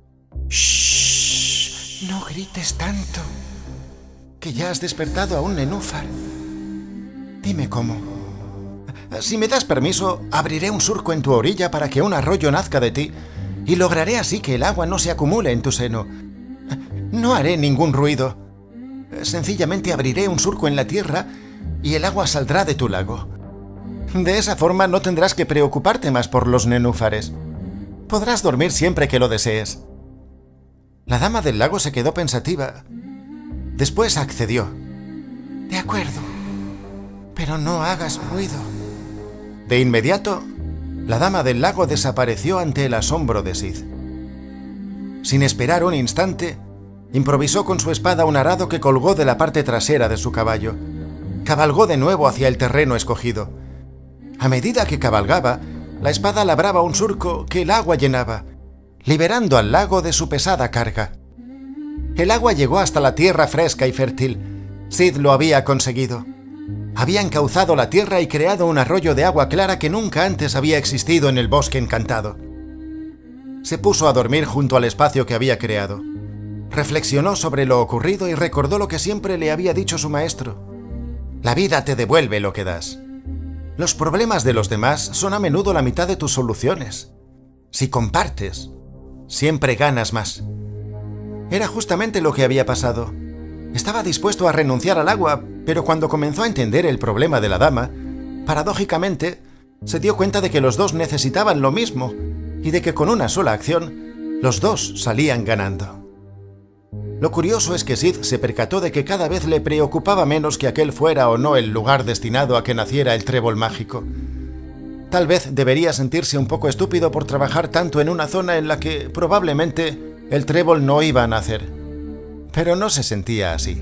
Shh, no grites tanto, que ya has despertado a un nenúfar. Dime cómo. Si me das permiso, abriré un surco en tu orilla para que un arroyo nazca de ti y lograré así que el agua no se acumule en tu seno. No haré ningún ruido. Sencillamente abriré un surco en la tierra y el agua saldrá de tu lago. De esa forma no tendrás que preocuparte más por los nenúfares. Podrás dormir siempre que lo desees. La dama del lago se quedó pensativa. Después accedió. De acuerdo, pero no hagas ruido. De inmediato, la dama del lago desapareció ante el asombro de Sid. Sin esperar un instante, improvisó con su espada un arado que colgó de la parte trasera de su caballo. Cabalgó de nuevo hacia el terreno escogido. A medida que cabalgaba, la espada labraba un surco que el agua llenaba, liberando al lago de su pesada carga. El agua llegó hasta la tierra fresca y fértil. Sid lo había conseguido. Había encauzado la tierra y creado un arroyo de agua clara que nunca antes había existido en el bosque encantado. Se puso a dormir junto al espacio que había creado. Reflexionó sobre lo ocurrido y recordó lo que siempre le había dicho su maestro. La vida te devuelve lo que das. Los problemas de los demás son a menudo la mitad de tus soluciones. Si compartes, siempre ganas más. Era justamente lo que había pasado. Estaba dispuesto a renunciar al agua, pero cuando comenzó a entender el problema de la dama, paradójicamente, se dio cuenta de que los dos necesitaban lo mismo y de que con una sola acción, los dos salían ganando. Lo curioso es que Sid se percató de que cada vez le preocupaba menos que aquel fuera o no el lugar destinado a que naciera el trébol mágico. Tal vez debería sentirse un poco estúpido por trabajar tanto en una zona en la que, probablemente, el trébol no iba a nacer. Pero no se sentía así.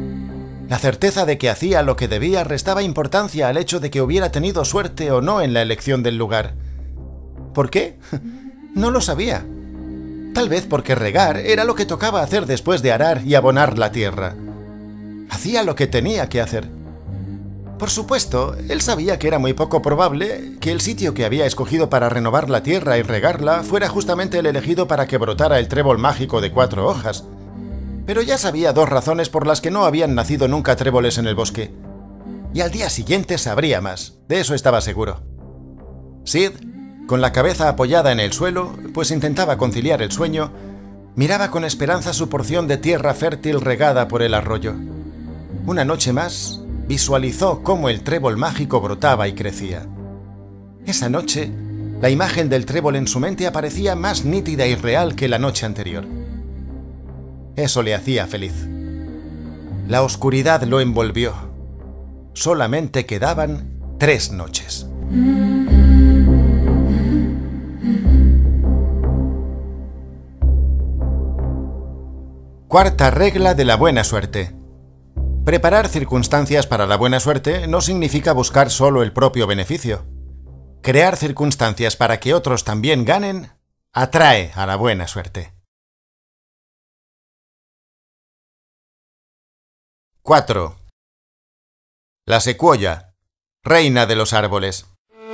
La certeza de que hacía lo que debía restaba importancia al hecho de que hubiera tenido suerte o no en la elección del lugar. ¿Por qué? No lo sabía. Tal vez porque regar era lo que tocaba hacer después de arar y abonar la tierra. Hacía lo que tenía que hacer. Por supuesto, él sabía que era muy poco probable que el sitio que había escogido para renovar la tierra y regarla fuera justamente el elegido para que brotara el trébol mágico de cuatro hojas. Pero ya sabía dos razones por las que no habían nacido nunca tréboles en el bosque. Y al día siguiente sabría más, de eso estaba seguro. Sid, con la cabeza apoyada en el suelo, pues intentaba conciliar el sueño, miraba con esperanza su porción de tierra fértil regada por el arroyo. Una noche más, visualizó cómo el trébol mágico brotaba y crecía. Esa noche, la imagen del trébol en su mente aparecía más nítida y real que la noche anterior. Eso le hacía feliz. La oscuridad lo envolvió. Solamente quedaban tres noches. Cuarta regla de la buena suerte. Preparar circunstancias para la buena suerte no significa buscar solo el propio beneficio. Crear circunstancias para que otros también ganen atrae a la buena suerte. cuatro. La secuoya, reina de los árboles.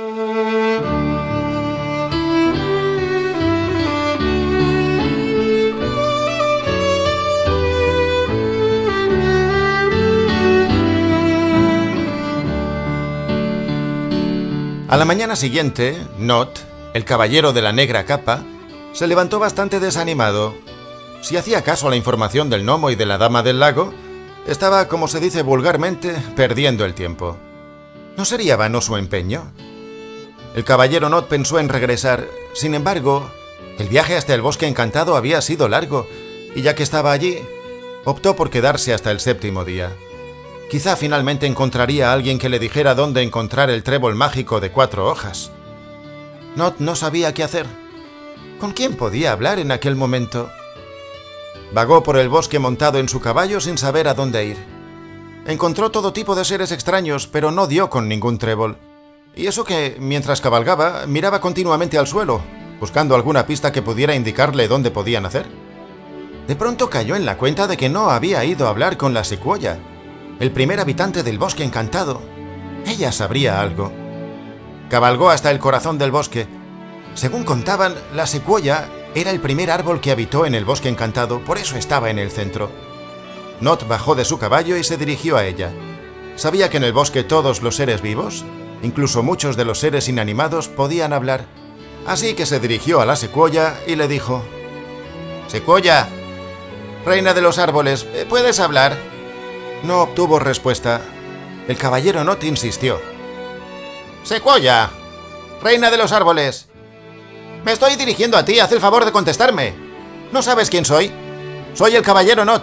A la mañana siguiente, Not, el caballero de la negra capa, se levantó bastante desanimado. Si hacía caso a la información del gnomo y de la dama del lago, estaba, como se dice vulgarmente, perdiendo el tiempo. ¿No sería vano su empeño? El caballero Not pensó en regresar. Sin embargo, el viaje hasta el bosque encantado había sido largo, y ya que estaba allí, optó por quedarse hasta el séptimo día. Quizá finalmente encontraría a alguien que le dijera dónde encontrar el trébol mágico de cuatro hojas. Not no sabía qué hacer. ¿Con quién podía hablar en aquel momento? Vagó por el bosque montado en su caballo sin saber a dónde ir. Encontró todo tipo de seres extraños, pero no dio con ningún trébol. Y eso que, mientras cabalgaba, miraba continuamente al suelo, buscando alguna pista que pudiera indicarle dónde podía nacer. De pronto cayó en la cuenta de que no había ido a hablar con la secuoya, el primer habitante del bosque encantado. Ella sabría algo. Cabalgó hasta el corazón del bosque. Según contaban, la secuoya era el primer árbol que habitó en el bosque encantado, por eso estaba en el centro. Not bajó de su caballo y se dirigió a ella. Sabía que en el bosque todos los seres vivos, incluso muchos de los seres inanimados, podían hablar. Así que se dirigió a la secuoya y le dijo: «Secuoya, reina de los árboles, ¿puedes hablar?». No obtuvo respuesta. El caballero Not insistió: «Secuoya, reina de los árboles, me estoy dirigiendo a ti, haz el favor de contestarme. ¿No sabes quién soy? Soy el caballero Not».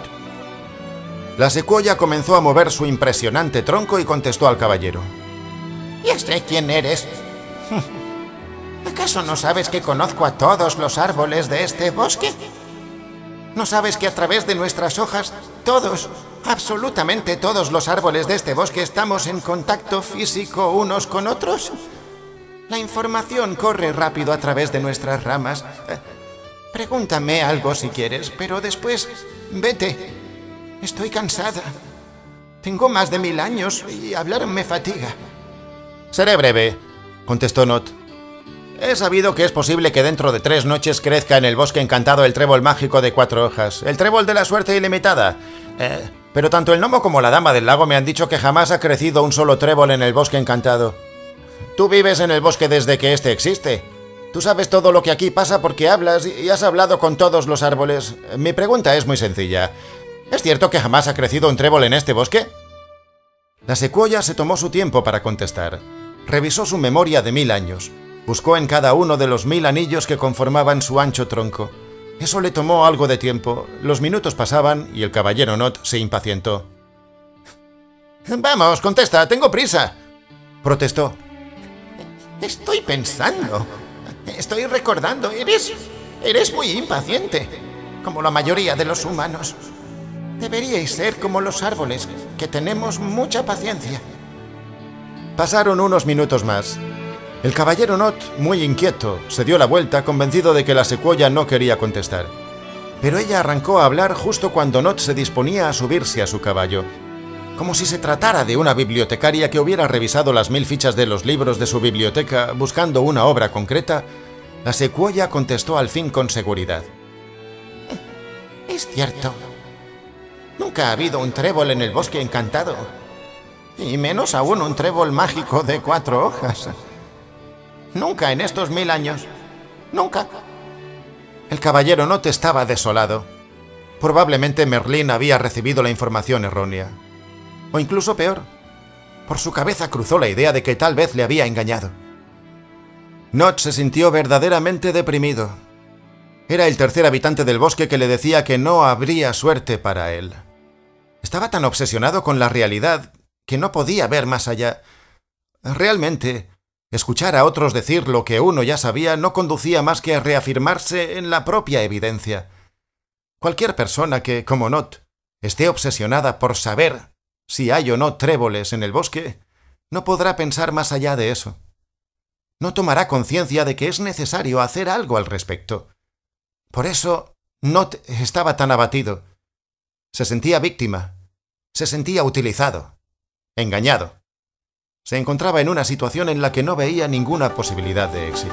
La secuoya comenzó a mover su impresionante tronco y contestó al caballero: «Ya sé quién eres. ¿Acaso no sabes que conozco a todos los árboles de este bosque? ¿No sabes que a través de nuestras hojas, todos, absolutamente todos los árboles de este bosque estamos en contacto físico unos con otros? La información corre rápido a través de nuestras ramas. Eh, pregúntame algo si quieres, pero después vete. Estoy cansada. Tengo más de mil años y hablar me fatiga». «Seré breve», contestó Not. «He sabido que es posible que dentro de tres noches crezca en el bosque encantado el trébol mágico de cuatro hojas, el trébol de la suerte ilimitada. Eh, pero tanto el gnomo como la dama del lago me han dicho que jamás ha crecido un solo trébol en el bosque encantado. Tú vives en el bosque desde que este existe. Tú sabes todo lo que aquí pasa porque hablas y has hablado con todos los árboles. Mi pregunta es muy sencilla. ¿Es cierto que jamás ha crecido un trébol en este bosque?». La secuoya se tomó su tiempo para contestar. Revisó su memoria de mil años. Buscó en cada uno de los mil anillos que conformaban su ancho tronco. Eso le tomó algo de tiempo. Los minutos pasaban y el caballero Not se impacientó. «Vamos, contesta, tengo prisa», protestó. «Estoy pensando. Estoy recordando. Eres... eres muy impaciente, como la mayoría de los humanos. Deberíais ser como los árboles, que tenemos mucha paciencia». Pasaron unos minutos más. El caballero Not, muy inquieto, se dio la vuelta, convencido de que la secuoya no quería contestar. Pero ella arrancó a hablar justo cuando Not se disponía a subirse a su caballo. Como si se tratara de una bibliotecaria que hubiera revisado las mil fichas de los libros de su biblioteca buscando una obra concreta, la secuoya contestó al fin con seguridad: «Es cierto. Nunca ha habido un trébol en el bosque encantado. Y menos aún un trébol mágico de cuatro hojas. Nunca en estos mil años. Nunca». El caballero Not estaba desolado. Probablemente Merlín había recibido la información errónea. O incluso peor, por su cabeza cruzó la idea de que tal vez le había engañado. Not se sintió verdaderamente deprimido. Era el tercer habitante del bosque que le decía que no habría suerte para él. Estaba tan obsesionado con la realidad que no podía ver más allá. Realmente, escuchar a otros decir lo que uno ya sabía no conducía más que a reafirmarse en la propia evidencia. Cualquier persona que, como Not, esté obsesionada por saber si hay o no tréboles en el bosque, no podrá pensar más allá de eso. No tomará conciencia de que es necesario hacer algo al respecto. Por eso, Not estaba tan abatido. Se sentía víctima. Se sentía utilizado. Engañado. Se encontraba en una situación en la que no veía ninguna posibilidad de éxito.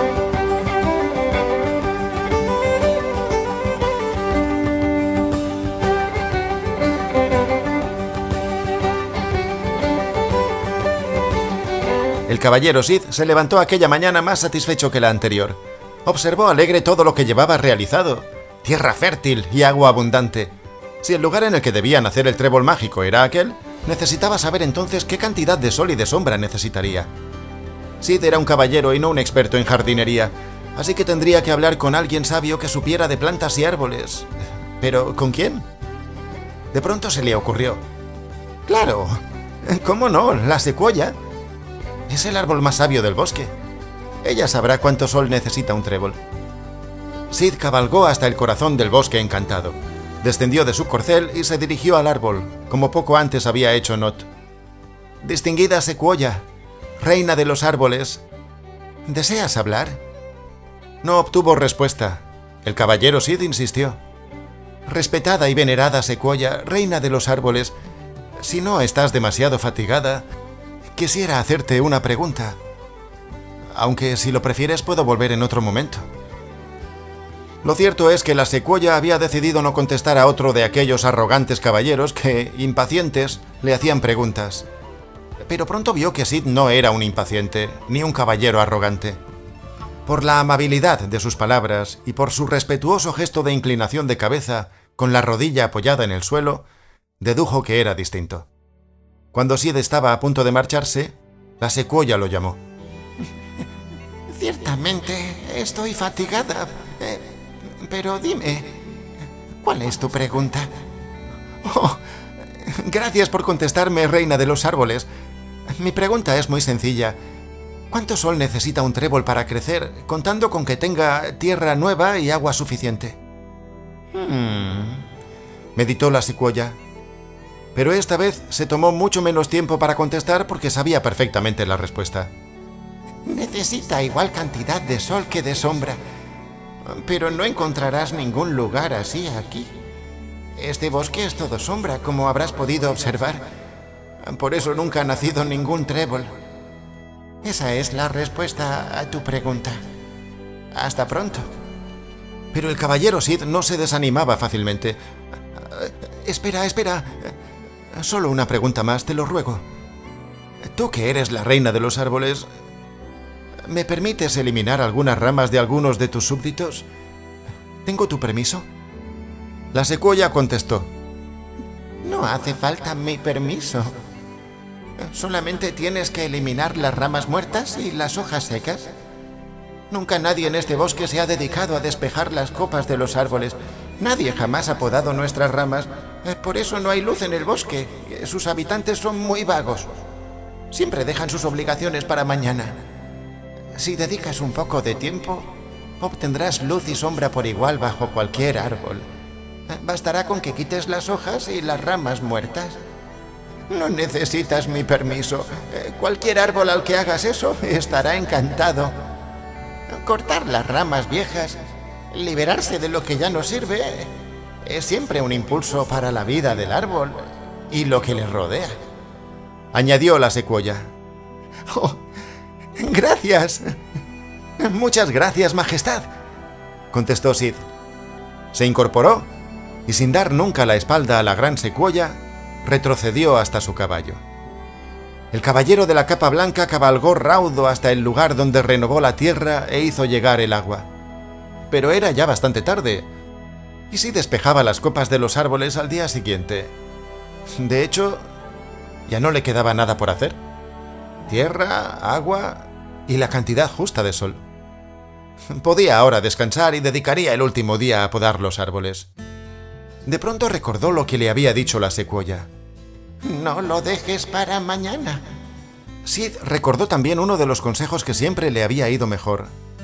El caballero Sid se levantó aquella mañana más satisfecho que la anterior. Observó alegre todo lo que llevaba realizado. Tierra fértil y agua abundante. Si el lugar en el que debía nacer el trébol mágico era aquel, necesitaba saber entonces qué cantidad de sol y de sombra necesitaría. Sid era un caballero y no un experto en jardinería, así que tendría que hablar con alguien sabio que supiera de plantas y árboles. ¿Pero con quién? De pronto se le ocurrió. ¡Claro! ¿Cómo no? La secuoya. Es el árbol más sabio del bosque. Ella sabrá cuánto sol necesita un trébol. Sid cabalgó hasta el corazón del bosque encantado. Descendió de su corcel y se dirigió al árbol, como poco antes había hecho Not. «Distinguida secuoya, reina de los árboles, ¿deseas hablar?» No obtuvo respuesta. El caballero Sid insistió. «Respetada y venerada secuoya, reina de los árboles, si no estás demasiado fatigada, quisiera hacerte una pregunta. Aunque si lo prefieres puedo volver en otro momento». Lo cierto es que la secuoya había decidido no contestar a otro de aquellos arrogantes caballeros que, impacientes, le hacían preguntas. Pero pronto vio que Sid no era un impaciente, ni un caballero arrogante. Por la amabilidad de sus palabras y por su respetuoso gesto de inclinación de cabeza, con la rodilla apoyada en el suelo, dedujo que era distinto. Cuando Sid estaba a punto de marcharse, la secuoya lo llamó. Ciertamente estoy fatigada, eh, pero dime, ¿cuál es tu pregunta? Oh, gracias por contestarme, reina de los árboles. Mi pregunta es muy sencilla. ¿Cuánto sol necesita un trébol para crecer, contando con que tenga tierra nueva y agua suficiente? Hmm. Meditó la secuoya. Pero esta vez se tomó mucho menos tiempo para contestar porque sabía perfectamente la respuesta. Necesita igual cantidad de sol que de sombra, pero no encontrarás ningún lugar así aquí. Este bosque es todo sombra, como habrás podido observar. Por eso nunca ha nacido ningún trébol. Esa es la respuesta a tu pregunta. Hasta pronto. Pero el caballero Sid no se desanimaba fácilmente. Espera, espera. Solo una pregunta más, te lo ruego. Tú que eres la reina de los árboles, ¿me permites eliminar algunas ramas de algunos de tus súbditos? ¿Tengo tu permiso? La secuoya contestó. No hace falta mi permiso. Solamente tienes que eliminar las ramas muertas y las hojas secas. Nunca nadie en este bosque se ha dedicado a despejar las copas de los árboles. Nadie jamás ha podado nuestras ramas. Por eso no hay luz en el bosque. Sus habitantes son muy vagos. Siempre dejan sus obligaciones para mañana. Si dedicas un poco de tiempo, obtendrás luz y sombra por igual bajo cualquier árbol. Bastará con que quites las hojas y las ramas muertas. No necesitas mi permiso. Cualquier árbol al que hagas eso estará encantado. Cortar las ramas viejas, liberarse de lo que ya no sirve, es siempre un impulso para la vida del árbol y lo que le rodea. Añadió la secuoya. Oh, gracias. Muchas gracias, majestad, contestó Sid. Se incorporó y sin dar nunca la espalda a la gran secuoya, retrocedió hasta su caballo. El caballero de la capa blanca cabalgó raudo hasta el lugar donde renovó la tierra e hizo llegar el agua. Pero era ya bastante tarde, y Sid despejaba las copas de los árboles al día siguiente. De hecho, ya no le quedaba nada por hacer. Tierra, agua y la cantidad justa de sol. Podía ahora descansar y dedicaría el último día a podar los árboles. De pronto recordó lo que le había dicho la secuoya. No lo dejes para mañana. Sid recordó también uno de los consejos que siempre le había ido mejor.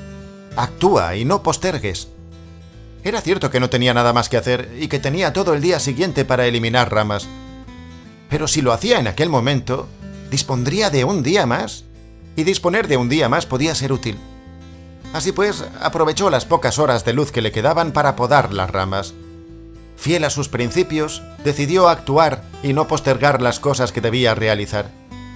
Actúa y no postergues. Era cierto que no tenía nada más que hacer y que tenía todo el día siguiente para eliminar ramas. Pero si lo hacía en aquel momento, dispondría de un día más, y disponer de un día más podía ser útil. Así pues, aprovechó las pocas horas de luz que le quedaban para podar las ramas. Fiel a sus principios, decidió actuar y no postergar las cosas que debía realizar.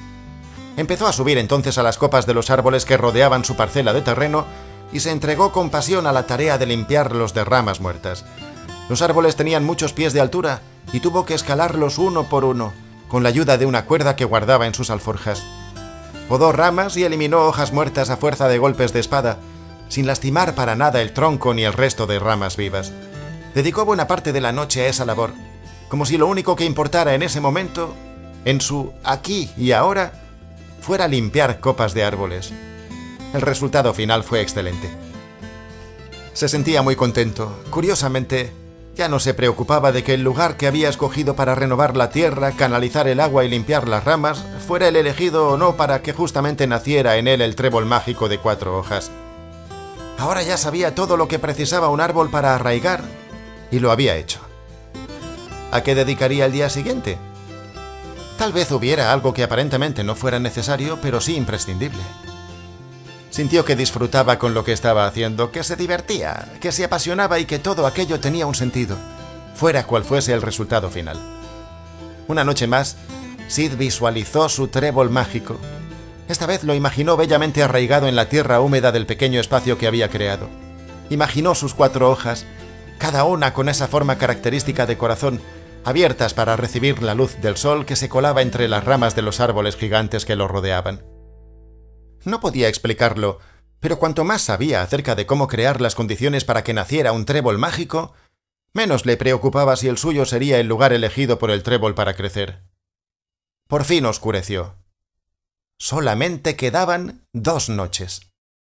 Empezó a subir entonces a las copas de los árboles que rodeaban su parcela de terreno y se entregó con pasión a la tarea de limpiarlos de ramas muertas. Los árboles tenían muchos pies de altura y tuvo que escalarlos uno por uno, con la ayuda de una cuerda que guardaba en sus alforjas. Podó ramas y eliminó hojas muertas a fuerza de golpes de espada, sin lastimar para nada el tronco ni el resto de ramas vivas. Dedicó buena parte de la noche a esa labor, como si lo único que importara en ese momento, en su aquí y ahora, fuera limpiar copas de árboles. El resultado final fue excelente. Se sentía muy contento. Curiosamente, Ya no se preocupaba de que el lugar que había escogido para renovar la tierra, canalizar el agua y limpiar las ramas fuera el elegido o no para que justamente naciera en él el trébol mágico de cuatro hojas. Ahora ya sabía todo lo que precisaba un árbol para arraigar, y lo había hecho. ¿A qué dedicaría el día siguiente? Tal vez hubiera algo que aparentemente no fuera necesario, pero sí imprescindible. Sintió que disfrutaba con lo que estaba haciendo, que se divertía, que se apasionaba y que todo aquello tenía un sentido, fuera cual fuese el resultado final. Una noche más, Sid visualizó su trébol mágico. Esta vez lo imaginó bellamente arraigado en la tierra húmeda del pequeño espacio que había creado. Imaginó sus cuatro hojas, cada una con esa forma característica de corazón, abiertas para recibir la luz del sol que se colaba entre las ramas de los árboles gigantes que lo rodeaban. No podía explicarlo, pero cuanto más sabía acerca de cómo crear las condiciones para que naciera un trébol mágico, menos le preocupaba si el suyo sería el lugar elegido por el trébol para crecer. Por fin oscureció. Solamente quedaban dos noches.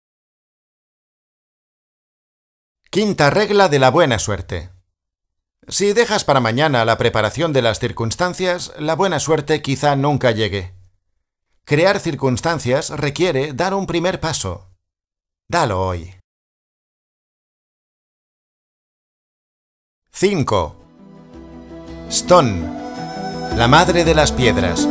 Quinta regla de la buena suerte. Si dejas para mañana la preparación de las circunstancias, la buena suerte quizá nunca llegue. Crear circunstancias requiere dar un primer paso. Dalo hoy. cinco. Stone, la madre de las piedras.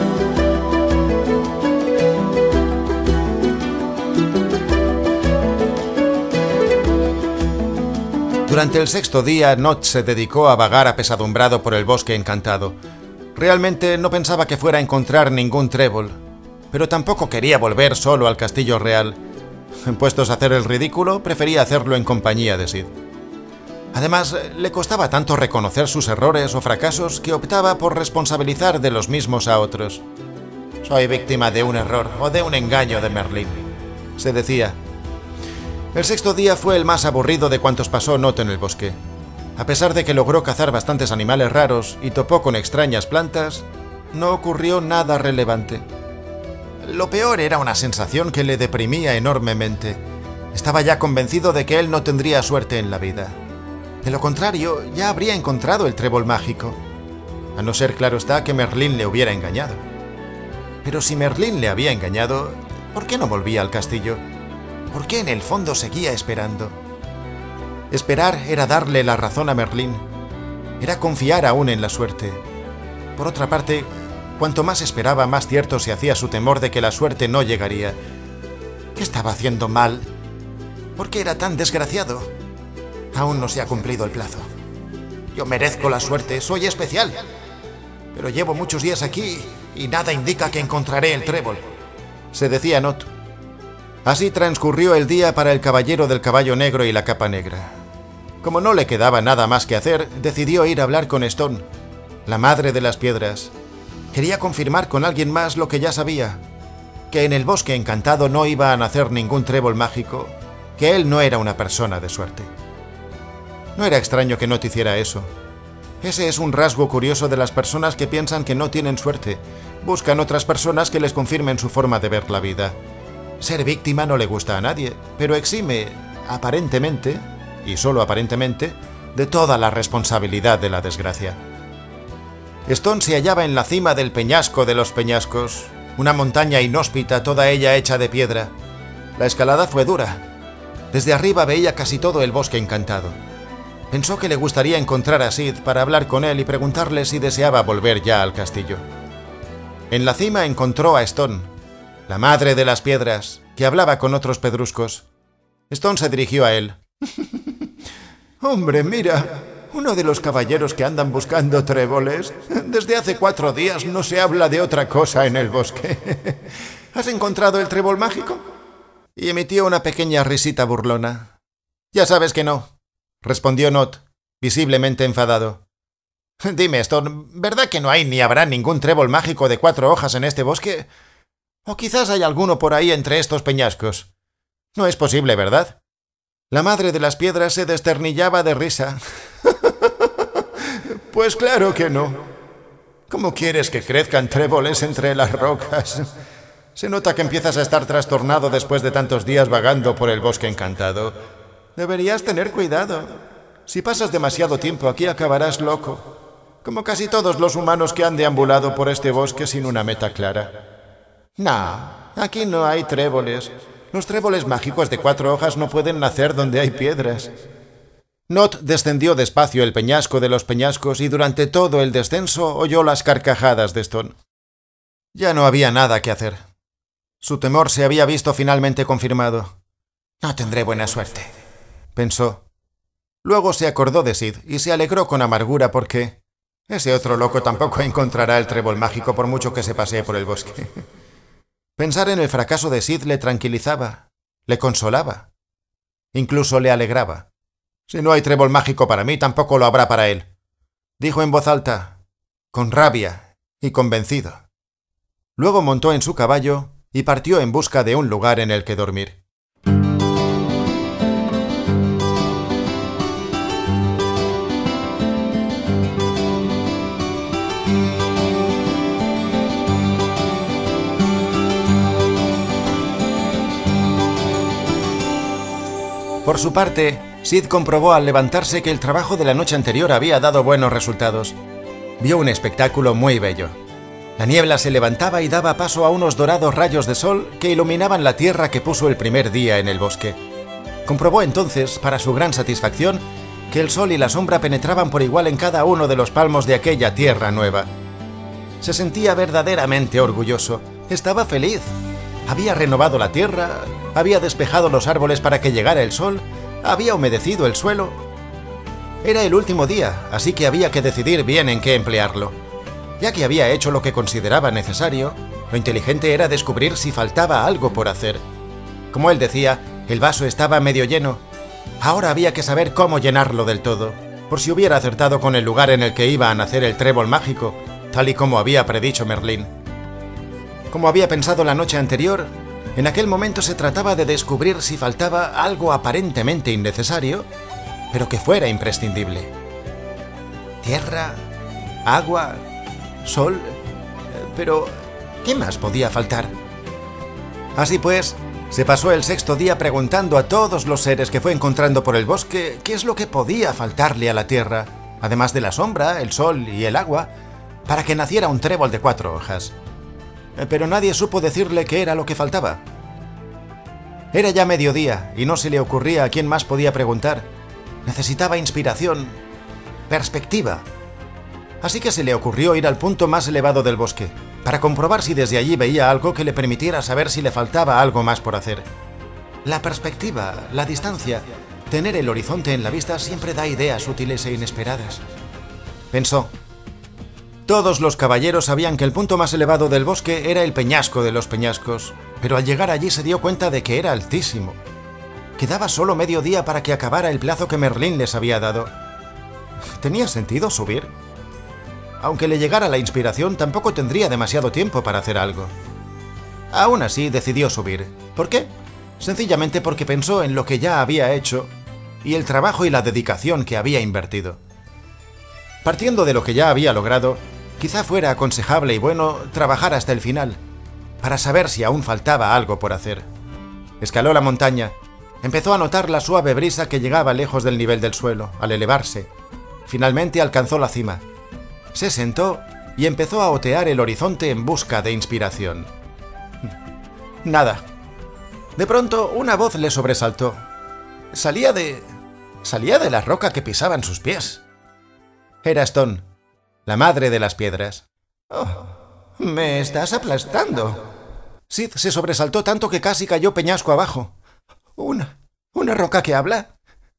Durante el sexto día, Nott se dedicó a vagar apesadumbrado por el bosque encantado. Realmente no pensaba que fuera a encontrar ningún trébol, pero tampoco quería volver solo al castillo real. Puestos a hacer el ridículo, prefería hacerlo en compañía de Sid. Además, le costaba tanto reconocer sus errores o fracasos que optaba por responsabilizar de los mismos a otros. «Soy víctima de un error o de un engaño de Merlín», se decía. El sexto día fue el más aburrido de cuantos pasó Nott en el bosque. A pesar de que logró cazar bastantes animales raros y topó con extrañas plantas, no ocurrió nada relevante. Lo peor era una sensación que le deprimía enormemente. Estaba ya convencido de que él no tendría suerte en la vida. De lo contrario, ya habría encontrado el trébol mágico. A no ser, claro está, que Merlín le hubiera engañado. Pero si Merlín le había engañado, ¿por qué no volvía al castillo? ¿Por qué en el fondo seguía esperando? Esperar era darle la razón a Merlín. Era confiar aún en la suerte. Por otra parte, cuanto más esperaba, más cierto se hacía su temor de que la suerte no llegaría. ¿Qué estaba haciendo mal? ¿Por qué era tan desgraciado? Aún no se ha cumplido el plazo. Yo merezco la suerte, soy especial. Pero llevo muchos días aquí y nada indica que encontraré el trébol, se decía Nott. Así transcurrió el día para el caballero del caballo negro y la capa negra. Como no le quedaba nada más que hacer, decidió ir a hablar con Stone, la madre de las piedras. Quería confirmar con alguien más lo que ya sabía, que en el bosque encantado no iba a nacer ningún trébol mágico, que él no era una persona de suerte. No era extraño que Nott hiciera eso. Ese es un rasgo curioso de las personas que piensan que no tienen suerte. Buscan otras personas que les confirmen su forma de ver la vida. Ser víctima no le gusta a nadie, pero exime, aparentemente, y solo aparentemente, de toda la responsabilidad de la desgracia. Stone se hallaba en la cima del peñasco de los peñascos, una montaña inhóspita, toda ella hecha de piedra. La escalada fue dura. Desde arriba veía casi todo el bosque encantado. Pensó que le gustaría encontrar a Sid para hablar con él y preguntarle si deseaba volver ya al castillo. En la cima encontró a Stone, la madre de las piedras, que hablaba con otros pedruscos. Stone se dirigió a él. «Hombre, mira, uno de los caballeros que andan buscando tréboles. Desde hace cuatro días no se habla de otra cosa en el bosque. ¿Has encontrado el trébol mágico?» Y emitió una pequeña risita burlona. «Ya sabes que no», respondió Nott, visiblemente enfadado. «Dime, Stone, ¿verdad que no hay ni habrá ningún trébol mágico de cuatro hojas en este bosque? O quizás hay alguno por ahí entre estos peñascos. No es posible, ¿verdad?» La madre de las piedras se desternillaba de risa. «Pues claro que no. ¿Cómo quieres que crezcan tréboles entre las rocas? Se nota que empiezas a estar trastornado después de tantos días vagando por el bosque encantado. Deberías tener cuidado. Si pasas demasiado tiempo aquí acabarás loco, como casi todos los humanos que han deambulado por este bosque sin una meta clara. No, aquí no hay tréboles. Los tréboles mágicos de cuatro hojas no pueden nacer donde hay piedras. Not descendió despacio el peñasco de los peñascos y durante todo el descenso oyó las carcajadas de Stone. Ya no había nada que hacer. Su temor se había visto finalmente confirmado. «No tendré buena suerte», pensó. Luego se acordó de Sid y se alegró con amargura porque ese otro loco tampoco encontrará el trébol mágico por mucho que se pasee por el bosque. Pensar en el fracaso de Sid le tranquilizaba, le consolaba, incluso le alegraba. «Si no hay trébol mágico para mí, tampoco lo habrá para él», dijo en voz alta, con rabia y convencido. Luego montó en su caballo y partió en busca de un lugar en el que dormir. Por su parte, Sid comprobó al levantarse que el trabajo de la noche anterior había dado buenos resultados. Vio un espectáculo muy bello. La niebla se levantaba y daba paso a unos dorados rayos de sol que iluminaban la tierra que puso el primer día en el bosque. Comprobó entonces, para su gran satisfacción, que el sol y la sombra penetraban por igual en cada uno de los palmos de aquella tierra nueva. Se sentía verdaderamente orgulloso. Estaba feliz. Había renovado la tierra, había despejado los árboles para que llegara el sol, había humedecido el suelo. Era el último día, así que había que decidir bien en qué emplearlo. Ya que había hecho lo que consideraba necesario, lo inteligente era descubrir si faltaba algo por hacer. Como él decía, el vaso estaba medio lleno. Ahora había que saber cómo llenarlo del todo, por si hubiera acertado con el lugar en el que iba a nacer el trébol mágico, tal y como había predicho Merlín. Como había pensado la noche anterior, en aquel momento se trataba de descubrir si faltaba algo aparentemente innecesario, pero que fuera imprescindible. Tierra, agua, sol... Pero, ¿qué más podía faltar? Así pues, se pasó el sexto día preguntando a todos los seres que fue encontrando por el bosque qué es lo que podía faltarle a la tierra, además de la sombra, el sol y el agua, para que naciera un trébol de cuatro hojas. Pero nadie supo decirle qué era lo que faltaba. Era ya mediodía y no se le ocurría a quién más podía preguntar. Necesitaba inspiración, perspectiva. Así que se le ocurrió ir al punto más elevado del bosque, para comprobar si desde allí veía algo que le permitiera saber si le faltaba algo más por hacer. La perspectiva, la distancia, tener el horizonte en la vista siempre da ideas útiles e inesperadas. Pensó. Todos los caballeros sabían que el punto más elevado del bosque era el peñasco de los peñascos, pero al llegar allí se dio cuenta de que era altísimo. Quedaba solo medio día para que acabara el plazo que Merlín les había dado. ¿Tenía sentido subir? Aunque le llegara la inspiración, tampoco tendría demasiado tiempo para hacer algo. Aún así, decidió subir. ¿Por qué? Sencillamente porque pensó en lo que ya había hecho y el trabajo y la dedicación que había invertido. Partiendo de lo que ya había logrado, quizá fuera aconsejable y bueno trabajar hasta el final, para saber si aún faltaba algo por hacer. Escaló la montaña. Empezó a notar la suave brisa que llegaba lejos del nivel del suelo, al elevarse. Finalmente alcanzó la cima. Se sentó y empezó a otear el horizonte en busca de inspiración. Nada. De pronto, una voz le sobresaltó. Salía de... salía de la roca que pisaban sus pies. Era Stone, la madre de las piedras. «Oh, me estás aplastando». Sid se sobresaltó tanto que casi cayó peñasco abajo. ¿Una... una roca que habla?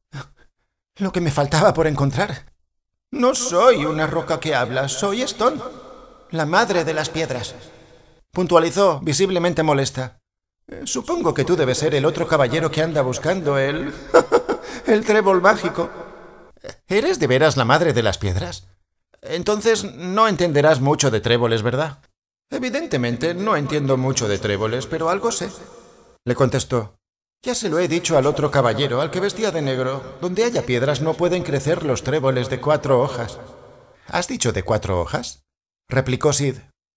Lo que me faltaba por encontrar. No soy una roca que habla, soy Stone, la madre de las piedras. Puntualizó, visiblemente molesta. Supongo que tú debes ser el otro caballero que anda buscando el... el trébol mágico. ¿Eres de veras la madre de las piedras? Entonces no entenderás mucho de tréboles, ¿verdad? Evidentemente no entiendo mucho de tréboles, pero algo sé. Le contestó. Ya se lo he dicho al otro caballero, al que vestía de negro. Donde haya piedras no pueden crecer los tréboles de cuatro hojas. ¿Has dicho de cuatro hojas? Replicó Sid.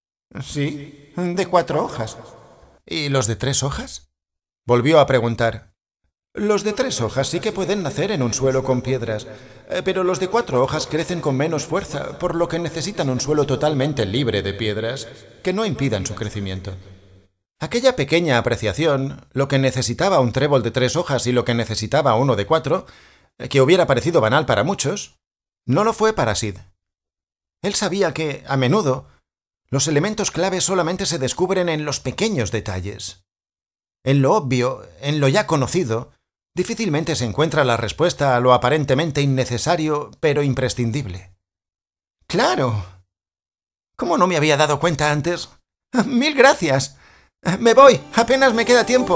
Sí, de cuatro hojas. ¿Y los de tres hojas? Volvió a preguntar. Los de tres hojas sí que pueden nacer en un suelo con piedras, pero los de cuatro hojas crecen con menos fuerza, por lo que necesitan un suelo totalmente libre de piedras que no impidan su crecimiento. Aquella pequeña apreciación, lo que necesitaba un trébol de tres hojas y lo que necesitaba uno de cuatro, que hubiera parecido banal para muchos, no lo fue para Sid. Él sabía que, a menudo, los elementos clave solamente se descubren en los pequeños detalles. En lo obvio, en lo ya conocido, difícilmente se encuentra la respuesta a lo aparentemente innecesario, pero imprescindible. ¡Claro! ¿Cómo no me había dado cuenta antes? ¡Mil gracias! ¡Me voy! ¡Apenas me queda tiempo!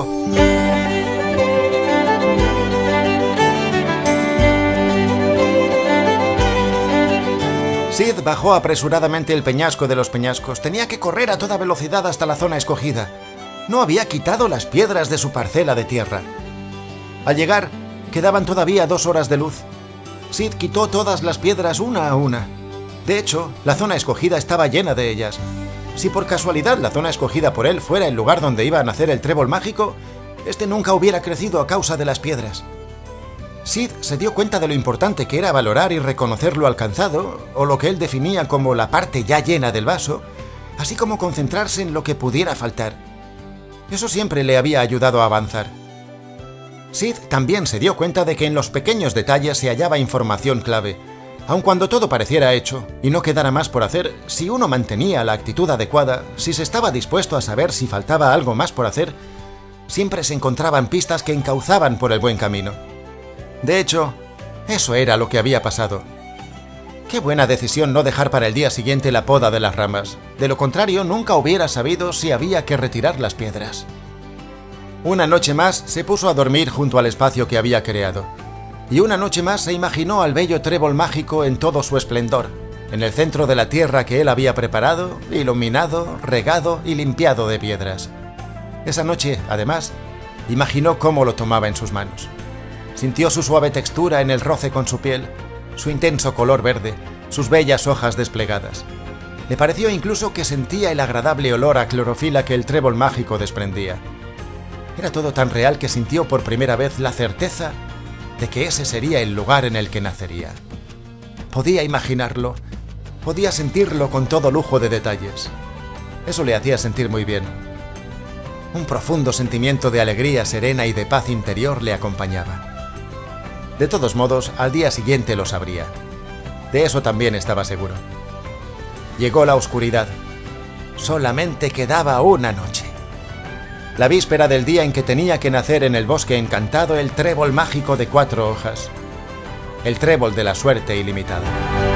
Sid bajó apresuradamente el peñasco de los peñascos. Tenía que correr a toda velocidad hasta la zona escogida. No había quitado las piedras de su parcela de tierra. Al llegar, quedaban todavía dos horas de luz. Sid quitó todas las piedras una a una. De hecho, la zona escogida estaba llena de ellas. Si por casualidad la zona escogida por él fuera el lugar donde iba a nacer el trébol mágico, este nunca hubiera crecido a causa de las piedras. Sid se dio cuenta de lo importante que era valorar y reconocer lo alcanzado, o lo que él definía como la parte ya llena del vaso, así como concentrarse en lo que pudiera faltar. Eso siempre le había ayudado a avanzar. Sid también se dio cuenta de que en los pequeños detalles se hallaba información clave. Aun cuando todo pareciera hecho y no quedara más por hacer, si uno mantenía la actitud adecuada, si se estaba dispuesto a saber si faltaba algo más por hacer, siempre se encontraban pistas que encauzaban por el buen camino. De hecho, eso era lo que había pasado. Qué buena decisión no dejar para el día siguiente la poda de las ramas. De lo contrario, nunca hubiera sabido si había que retirar las piedras. Una noche más se puso a dormir junto al espacio que había creado. Y una noche más se imaginó al bello trébol mágico en todo su esplendor, en el centro de la tierra que él había preparado, iluminado, regado y limpiado de piedras. Esa noche, además, imaginó cómo lo tomaba en sus manos. Sintió su suave textura en el roce con su piel, su intenso color verde, sus bellas hojas desplegadas. Le pareció incluso que sentía el agradable olor a clorofila que el trébol mágico desprendía. Era todo tan real que sintió por primera vez la certeza de que ese sería el lugar en el que nacería. Podía imaginarlo, podía sentirlo con todo lujo de detalles. Eso le hacía sentir muy bien. Un profundo sentimiento de alegría serena y de paz interior le acompañaba. De todos modos, al día siguiente lo sabría. De eso también estaba seguro. Llegó la oscuridad. Solamente quedaba una noche. La víspera del día en que tenía que nacer en el bosque encantado el trébol mágico de cuatro hojas. El trébol de la suerte ilimitada.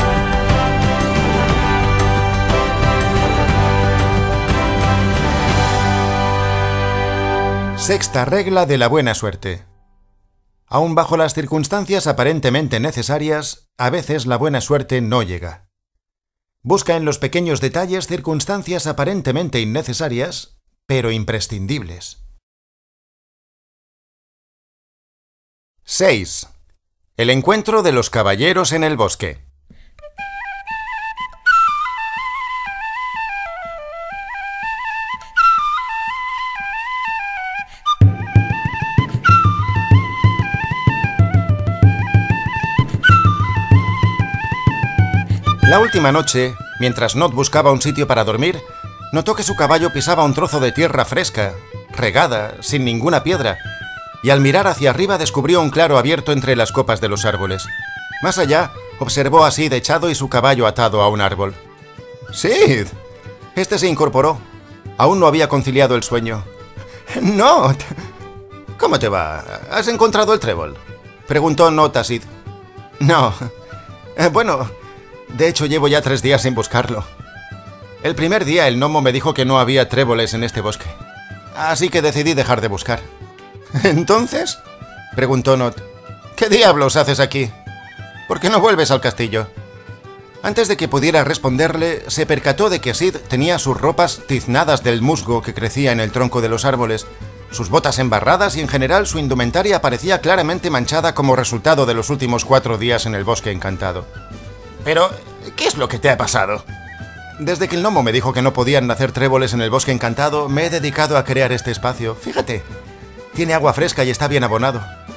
Sexta regla de la buena suerte. Aun bajo las circunstancias aparentemente necesarias, a veces la buena suerte no llega. Busca en los pequeños detalles circunstancias aparentemente innecesarias, pero imprescindibles. seis. El encuentro de los caballeros en el bosque. La última noche, mientras Nod buscaba un sitio para dormir, notó que su caballo pisaba un trozo de tierra fresca, regada, sin ninguna piedra, y al mirar hacia arriba descubrió un claro abierto entre las copas de los árboles. Más allá, observó a Sid echado y su caballo atado a un árbol. ¡Sid! Este se incorporó. Aún no había conciliado el sueño. ¡Nod! ¿Cómo te va? ¿Has encontrado el trébol?, preguntó Nod a Sid. No. Eh, bueno, de hecho llevo ya tres días sin buscarlo. El primer día el gnomo me dijo que no había tréboles en este bosque. Así que decidí dejar de buscar. ¿Entonces?, preguntó Nod. ¿Qué diablos haces aquí? ¿Por qué no vuelves al castillo? Antes de que pudiera responderle, se percató de que Sid tenía sus ropas tiznadas del musgo que crecía en el tronco de los árboles, sus botas embarradas y en general su indumentaria parecía claramente manchada como resultado de los últimos cuatro días en el bosque encantado. Pero, ¿qué es lo que te ha pasado? Desde que el gnomo me dijo que no podían nacer tréboles en el bosque encantado, me he dedicado a crear este espacio. Fíjate, tiene agua fresca y está bien abonado.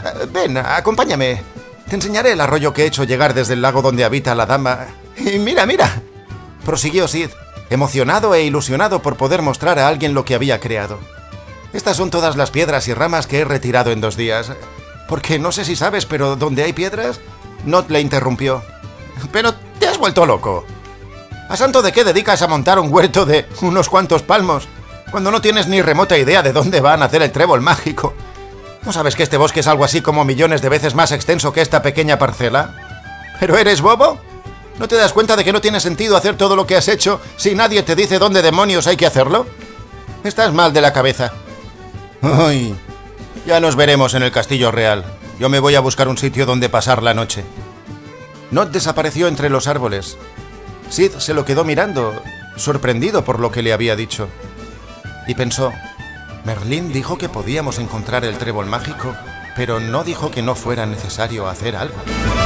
Ven, acompáñame. Te enseñaré el arroyo que he hecho llegar desde el lago donde habita la dama. Y mira, mira, prosiguió Sid, emocionado e ilusionado por poder mostrar a alguien lo que había creado. Estas son todas las piedras y ramas que he retirado en dos días. Porque no sé si sabes, pero donde hay piedras, Nott le interrumpió. Pero te has vuelto loco. ¿A santo de qué dedicas a montar un huerto de unos cuantos palmos cuando no tienes ni remota idea de dónde va a nacer el trébol mágico? ¿No sabes que este bosque es algo así como millones de veces más extenso que esta pequeña parcela? ¿Pero eres bobo? ¿No te das cuenta de que no tiene sentido hacer todo lo que has hecho si nadie te dice dónde demonios hay que hacerlo? Estás mal de la cabeza. Ay, ya nos veremos en el castillo real. Yo me voy a buscar un sitio donde pasar la noche. Nott desapareció entre los árboles. Sid se lo quedó mirando, sorprendido por lo que le había dicho. Y pensó, Merlín dijo que podíamos encontrar el trébol mágico, pero no dijo que no fuera necesario hacer algo.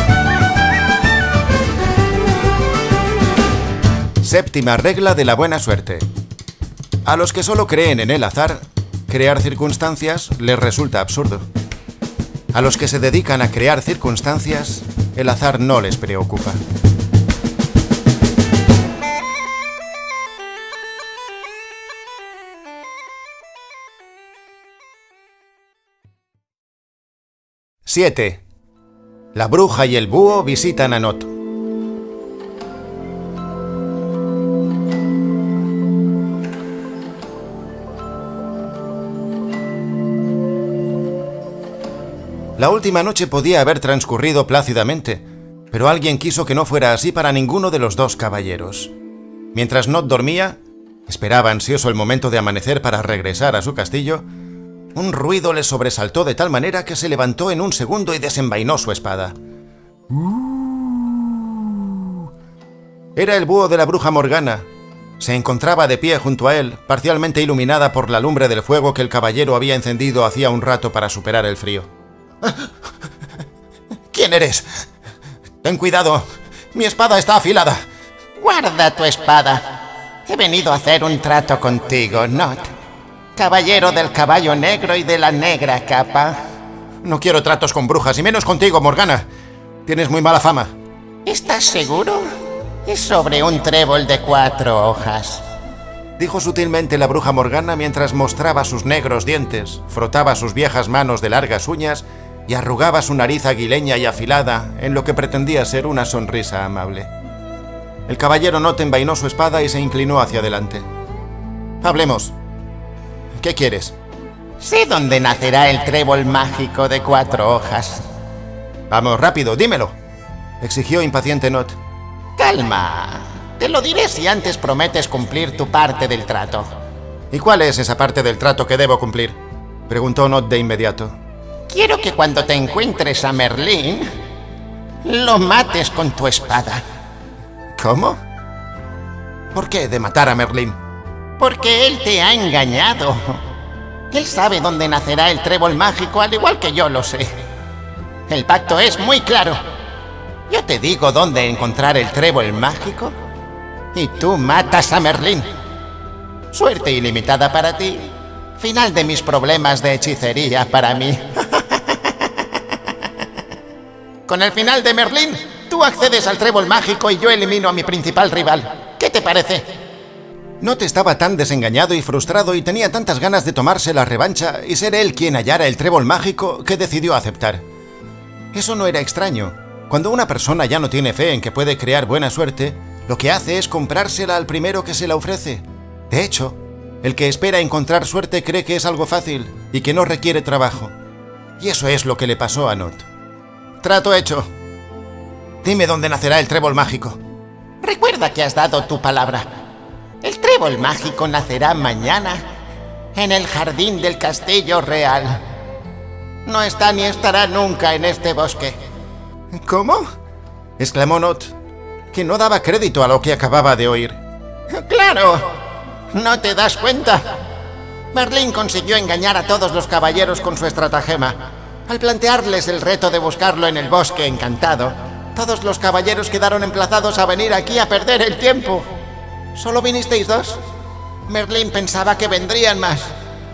Séptima regla de la buena suerte. A los que solo creen en el azar, crear circunstancias les resulta absurdo. A los que se dedican a crear circunstancias, el azar no les preocupa. siete. La bruja y el búho visitan a Nott. La última noche podía haber transcurrido plácidamente, pero alguien quiso que no fuera así para ninguno de los dos caballeros. Mientras Nott dormía, esperaba ansioso el momento de amanecer para regresar a su castillo, un ruido le sobresaltó de tal manera que se levantó en un segundo y desenvainó su espada. Era el búho de la bruja Morgana. Se encontraba de pie junto a él, parcialmente iluminada por la lumbre del fuego que el caballero había encendido hacía un rato para superar el frío. ¿Quién eres? Ten cuidado, mi espada está afilada. Guarda tu espada. He venido a hacer un trato contigo, Nott. Caballero del caballo negro y de la negra capa. No quiero tratos con brujas, y menos contigo, Morgana. Tienes muy mala fama. ¿Estás seguro? Es sobre un trébol de cuatro hojas, dijo sutilmente la bruja Morgana mientras mostraba sus negros dientes, frotaba sus viejas manos de largas uñas y arrugaba su nariz aguileña y afilada en lo que pretendía ser una sonrisa amable. El caballero Nott envainó su espada y se inclinó hacia adelante. Hablemos. ¿Qué quieres? Sé dónde nacerá el trébol mágico de cuatro hojas. Vamos, rápido, dímelo, exigió impaciente Nott. Calma. Te lo diré si antes prometes cumplir tu parte del trato. ¿Y cuál es esa parte del trato que debo cumplir?, preguntó Nott de inmediato. Quiero que cuando te encuentres a Merlín, lo mates con tu espada. ¿Cómo? ¿Por qué de matar a Merlín? Porque él te ha engañado. Él sabe dónde nacerá el trébol mágico, al igual que yo lo sé. El pacto es muy claro. Yo te digo dónde encontrar el trébol mágico y tú matas a Merlín. Suerte ilimitada para ti. Final de mis problemas de hechicería para mí. Con el final de Merlín, tú accedes al trébol mágico y yo elimino a mi principal rival. ¿Qué te parece? Nott estaba tan desengañado y frustrado y tenía tantas ganas de tomarse la revancha y ser él quien hallara el trébol mágico que decidió aceptar. Eso no era extraño. Cuando una persona ya no tiene fe en que puede crear buena suerte, lo que hace es comprársela al primero que se la ofrece. De hecho, el que espera encontrar suerte cree que es algo fácil y que no requiere trabajo. Y eso es lo que le pasó a Nott. Trato hecho. Dime dónde nacerá el trébol mágico. Recuerda que has dado tu palabra. El trébol mágico nacerá mañana en el jardín del castillo real. No está ni estará nunca en este bosque. ¿Cómo?, exclamó Nott, que no daba crédito a lo que acababa de oír. ¡Claro! ¿No te das cuenta? Merlín consiguió engañar a todos los caballeros con su estratagema. Al plantearles el reto de buscarlo en el bosque encantado, todos los caballeros quedaron emplazados a venir aquí a perder el tiempo. ¿Solo vinisteis dos? Merlín pensaba que vendrían más.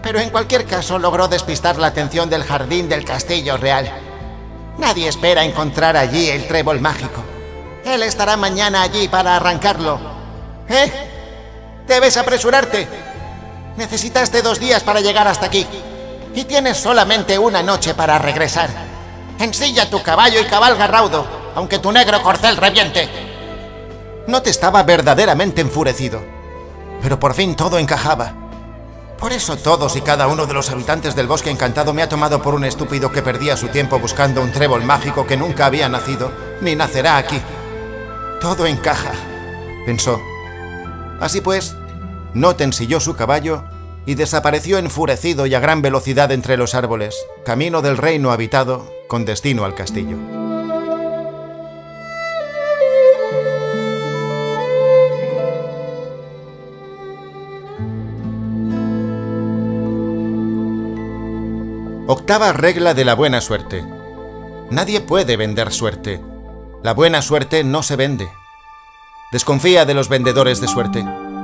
pero en cualquier caso logró despistar la atención del jardín del castillo real. Nadie espera encontrar allí el trébol mágico. Él estará mañana allí para arrancarlo. ¿Eh? Debes apresurarte. Necesitaste dos días para llegar hasta aquí. Y tienes solamente una noche para regresar. Ensilla tu caballo y cabalga raudo, aunque tu negro corcel reviente. Not estaba verdaderamente enfurecido, pero por fin todo encajaba. Por eso todos y cada uno de los habitantes del Bosque Encantado me ha tomado por un estúpido que perdía su tiempo buscando un trébol mágico que nunca había nacido, ni nacerá aquí. Todo encaja, pensó. Así pues, Not ensilló su caballo y desapareció enfurecido y a gran velocidad entre los árboles, camino del reino habitado, con destino al castillo. Octava regla de la buena suerte. Nadie puede vender suerte. La buena suerte no se vende. Desconfía de los vendedores de suerte.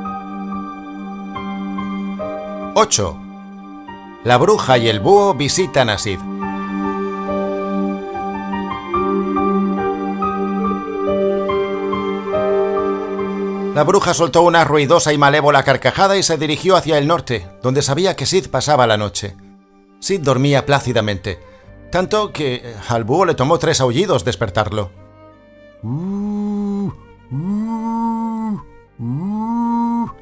ocho. La bruja y el búho visitan a Sid. La bruja soltó una ruidosa y malévola carcajada y se dirigió hacia el norte, donde sabía que Sid pasaba la noche. Sid dormía plácidamente, tanto que al búho le tomó tres aullidos despertarlo. Uh, uh, uh.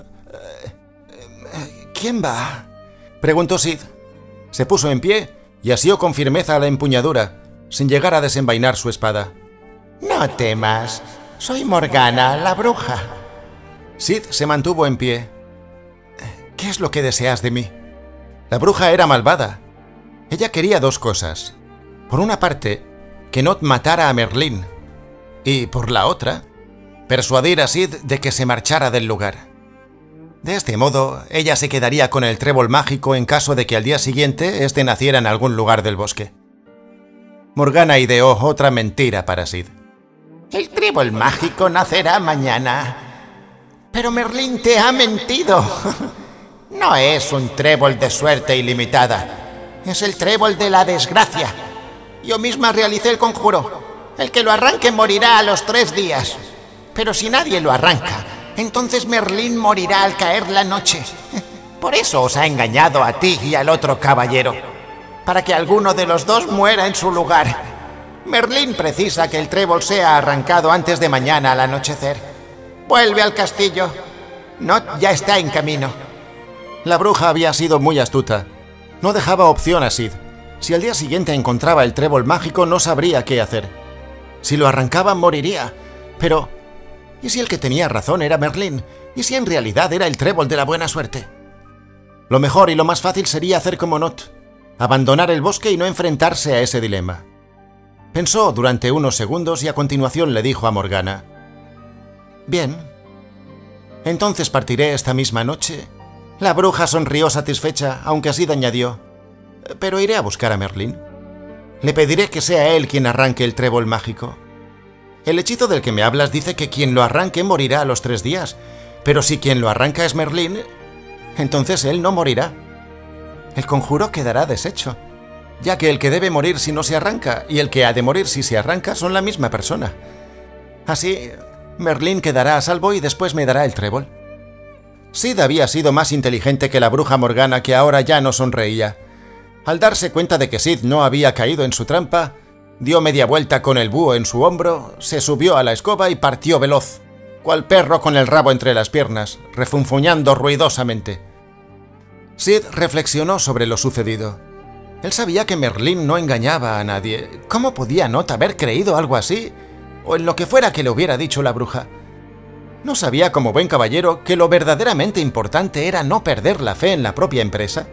¿Quién va?, preguntó Sid. Se puso en pie y asió con firmeza la empuñadura, sin llegar a desenvainar su espada. No temas, soy Morgana, la bruja. Sid se mantuvo en pie. ¿Qué es lo que deseas de mí? La bruja era malvada. Ella quería dos cosas. Por una parte, que Not matara a Merlín. Y por la otra, persuadir a Sid de que se marchara del lugar. De este modo, ella se quedaría con el trébol mágico en caso de que al día siguiente éste naciera en algún lugar del bosque. Morgana ideó otra mentira para Sid. El trébol mágico nacerá mañana. Pero Merlín te ha mentido. No es un trébol de suerte ilimitada. Es el trébol de la desgracia. Yo misma realicé el conjuro. El que lo arranque morirá a los tres días. Pero si nadie lo arranca, entonces Merlín morirá al caer la noche. Por eso os ha engañado a ti y al otro caballero. Para que alguno de los dos muera en su lugar. Merlín precisa que el trébol sea arrancado antes de mañana al anochecer. Vuelve al castillo. Not ya está en camino. La bruja había sido muy astuta. No dejaba opción a Sid. Si al día siguiente encontraba el trébol mágico, no sabría qué hacer. Si lo arrancaba, moriría. Pero, ¿y si el que tenía razón era Merlín? ¿Y si en realidad era el trébol de la buena suerte? Lo mejor y lo más fácil sería hacer como Not, abandonar el bosque y no enfrentarse a ese dilema. Pensó durante unos segundos y a continuación le dijo a Morgana: «Bien, entonces partiré esta misma noche». La bruja sonrió satisfecha, aunque así añadió: «Pero iré a buscar a Merlín. Le pediré que sea él quien arranque el trébol mágico. El hechizo del que me hablas dice que quien lo arranque morirá a los tres días, pero si quien lo arranca es Merlín, entonces él no morirá. El conjuro quedará deshecho, ya que el que debe morir si no se arranca y el que ha de morir si se arranca son la misma persona. Así, Merlín quedará a salvo y después me dará el trébol». Sid había sido más inteligente que la bruja Morgana, que ahora ya no sonreía. Al darse cuenta de que Sid no había caído en su trampa, dio media vuelta con el búho en su hombro, se subió a la escoba y partió veloz, cual perro con el rabo entre las piernas, refunfuñando ruidosamente. Sid reflexionó sobre lo sucedido. Él sabía que Merlín no engañaba a nadie. ¿Cómo podía Not haber creído algo así? O en lo que fuera que le hubiera dicho la bruja. ¿No sabía como buen caballero que lo verdaderamente importante era no perder la fe en la propia empresa?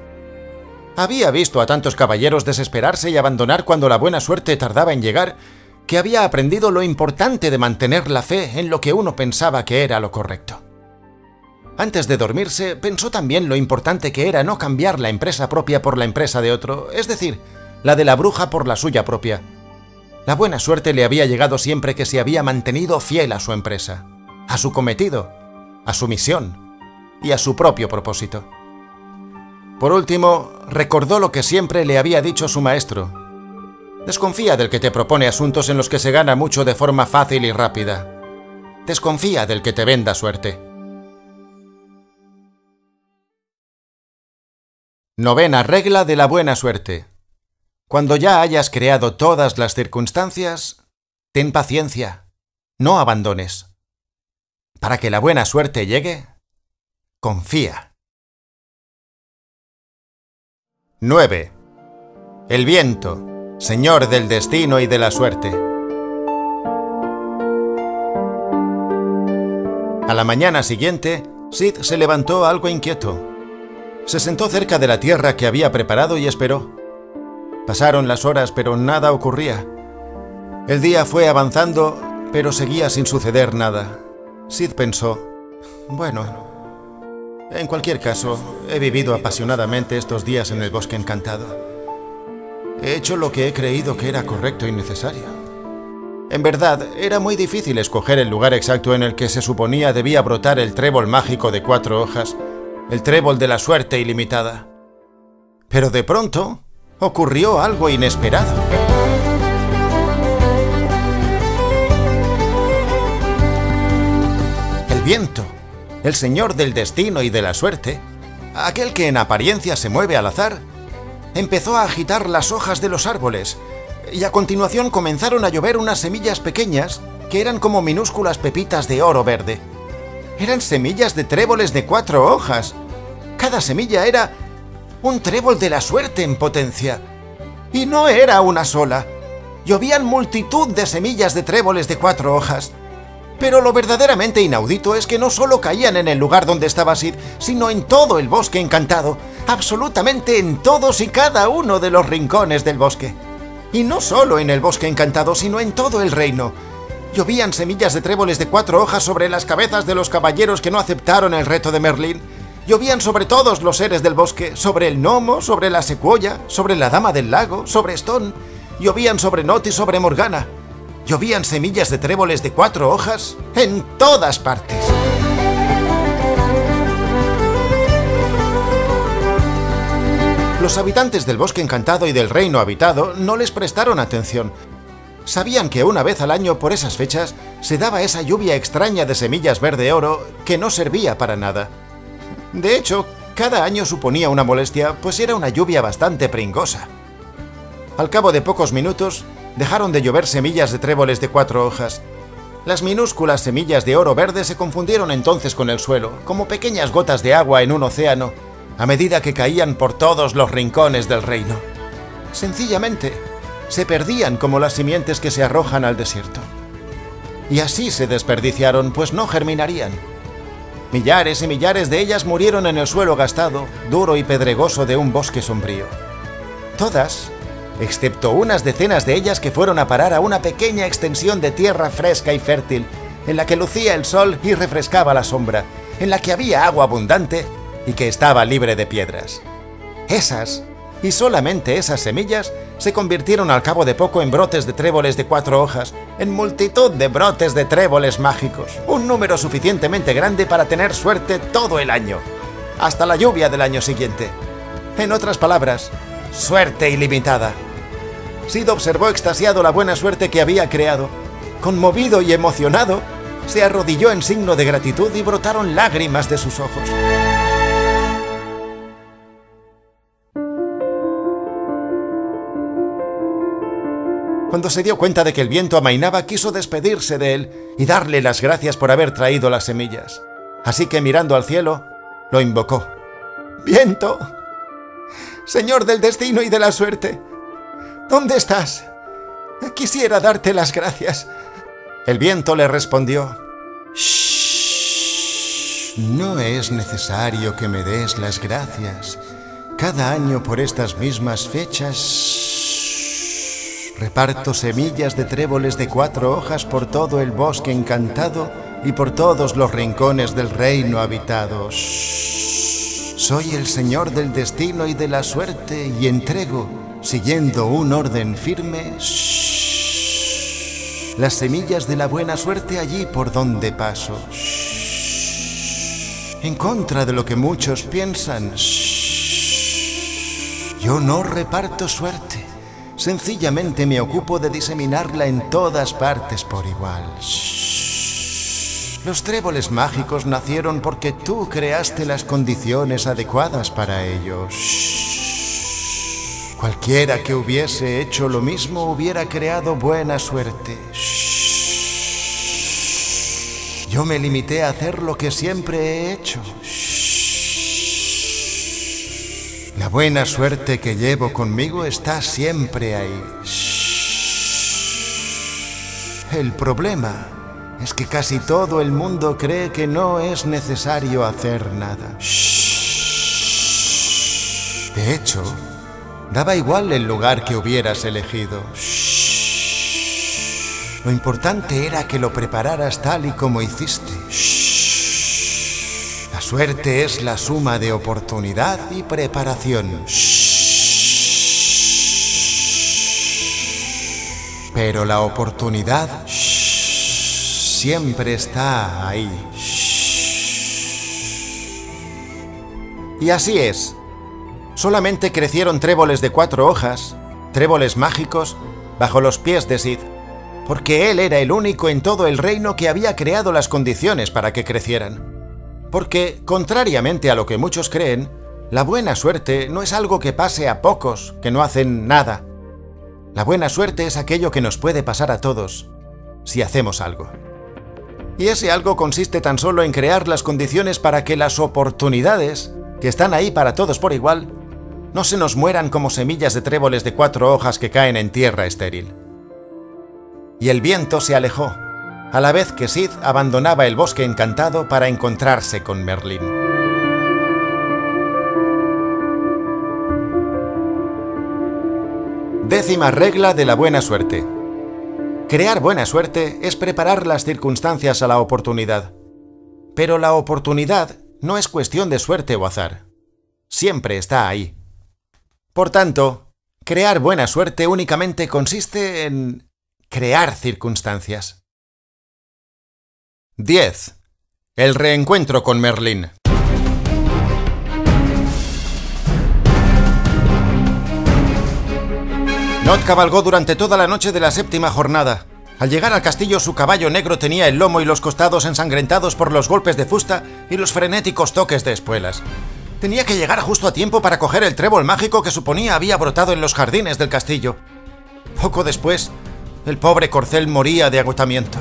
Había visto a tantos caballeros desesperarse y abandonar cuando la buena suerte tardaba en llegar, que había aprendido lo importante de mantener la fe en lo que uno pensaba que era lo correcto. Antes de dormirse, pensó también lo importante que era no cambiar la empresa propia por la empresa de otro, es decir, la de la bruja por la suya propia. La buena suerte le había llegado siempre que se había mantenido fiel a su empresa, a su cometido, a su misión y a su propio propósito. Por último, recordó lo que siempre le había dicho su maestro. Desconfía del que te propone asuntos en los que se gana mucho de forma fácil y rápida. Desconfía del que te venda suerte. Novena regla de la buena suerte. Cuando ya hayas creado todas las circunstancias, ten paciencia, no abandones. Para que la buena suerte llegue, confía. nueve. El viento, señor del destino y de la suerte. A la mañana siguiente, Sid se levantó algo inquieto. Se sentó cerca de la tierra que había preparado y esperó. Pasaron las horas, pero nada ocurría. El día fue avanzando, pero seguía sin suceder nada. Sid pensó, bueno, en cualquier caso, he vivido apasionadamente estos días en el bosque encantado. He hecho lo que he creído que era correcto y necesario. En verdad, era muy difícil escoger el lugar exacto en el que se suponía debía brotar el trébol mágico de cuatro hojas, el trébol de la suerte ilimitada. Pero de pronto, ocurrió algo inesperado. El viento, el señor del destino y de la suerte, aquel que en apariencia se mueve al azar, empezó a agitar las hojas de los árboles, y a continuación comenzaron a llover unas semillas pequeñas que eran como minúsculas pepitas de oro verde. Eran semillas de tréboles de cuatro hojas. Cada semilla era un trébol de la suerte en potencia. Y no era una sola. Llovían multitud de semillas de tréboles de cuatro hojas. Pero lo verdaderamente inaudito es que no solo caían en el lugar donde estaba Sid, sino en todo el bosque encantado, absolutamente en todos y cada uno de los rincones del bosque. Y no solo en el bosque encantado, sino en todo el reino. Llovían semillas de tréboles de cuatro hojas sobre las cabezas de los caballeros que no aceptaron el reto de Merlín. Llovían sobre todos los seres del bosque, sobre el gnomo, sobre la secuoya, sobre la dama del lago, sobre Stone. Llovían sobre Not y sobre Morgana. Llovían semillas de tréboles de cuatro hojas en todas partes. Los habitantes del bosque encantado y del reino habitado no les prestaron atención. Sabían que una vez al año por esas fechas se daba esa lluvia extraña de semillas verde oro que no servía para nada. De hecho, cada año suponía una molestia, pues era una lluvia bastante pringosa. Al cabo de pocos minutos, dejaron de llover semillas de tréboles de cuatro hojas. Las minúsculas semillas de oro verde se confundieron entonces con el suelo, como pequeñas gotas de agua en un océano, a medida que caían por todos los rincones del reino. Sencillamente, se perdían como las simientes que se arrojan al desierto. Y así se desperdiciaron, pues no germinarían. Millares y millares de ellas murieron en el suelo gastado, duro y pedregoso de un bosque sombrío. Todas, excepto unas decenas de ellas que fueron a parar a una pequeña extensión de tierra fresca y fértil, en la que lucía el sol y refrescaba la sombra, en la que había agua abundante y que estaba libre de piedras. Esas, y solamente esas semillas, se convirtieron al cabo de poco en brotes de tréboles de cuatro hojas, en multitud de brotes de tréboles mágicos, un número suficientemente grande para tener suerte todo el año, hasta la lluvia del año siguiente. En otras palabras, suerte ilimitada. Sid observó extasiado la buena suerte que había creado. Conmovido y emocionado, se arrodilló en signo de gratitud y brotaron lágrimas de sus ojos. Cuando se dio cuenta de que el viento amainaba, quiso despedirse de él y darle las gracias por haber traído las semillas. Así que mirando al cielo, lo invocó. ¡Viento! Señor del destino y de la suerte, ¿dónde estás? Quisiera darte las gracias. El viento le respondió. Shh, no es necesario que me des las gracias. Cada año por estas mismas fechas reparto semillas de tréboles de cuatro hojas por todo el bosque encantado y por todos los rincones del reino habitado. Shh. Soy el señor del destino y de la suerte y entrego, siguiendo un orden firme, shh, las semillas de la buena suerte allí por donde paso. Shh. En contra de lo que muchos piensan, shh, Yo no reparto suerte. Sencillamente me ocupo de diseminarla en todas partes por igual. Shh. Los tréboles mágicos nacieron porque tú creaste las condiciones adecuadas para ellos. Shh. Cualquiera que hubiese hecho lo mismo hubiera creado buena suerte. Shh. Yo me limité a hacer lo que siempre he hecho. La buena suerte que llevo conmigo está siempre ahí. El problema es que casi todo el mundo cree que no es necesario hacer nada. De hecho, daba igual el lugar que hubieras elegido. Lo importante era que lo prepararas tal y como hiciste. La suerte es la suma de oportunidad y preparación. Pero la oportunidad siempre está ahí. Y así es. Solamente crecieron tréboles de cuatro hojas, tréboles mágicos, bajo los pies de Sid, porque él era el único en todo el reino que había creado las condiciones para que crecieran. Porque, contrariamente a lo que muchos creen, la buena suerte no es algo que pase a pocos que no hacen nada. La buena suerte es aquello que nos puede pasar a todos, si hacemos algo. Y ese algo consiste tan solo en crear las condiciones para que las oportunidades, que están ahí para todos por igual, no se nos mueran como semillas de tréboles de cuatro hojas que caen en tierra estéril. Y el viento se alejó, a la vez que Sid abandonaba el bosque encantado para encontrarse con Merlín. Décima regla de la buena suerte. Crear buena suerte es preparar las circunstancias a la oportunidad. Pero la oportunidad no es cuestión de suerte o azar. Siempre está ahí. Por tanto, crear buena suerte únicamente consiste en crear circunstancias. diez. El reencuentro con Merlín. Nod cabalgó durante toda la noche de la séptima jornada. Al llegar al castillo, su caballo negro tenía el lomo y los costados ensangrentados por los golpes de fusta y los frenéticos toques de espuelas. Tenía que llegar justo a tiempo para coger el trébol mágico que suponía había brotado en los jardines del castillo. Poco después, el pobre corcel moría de agotamiento.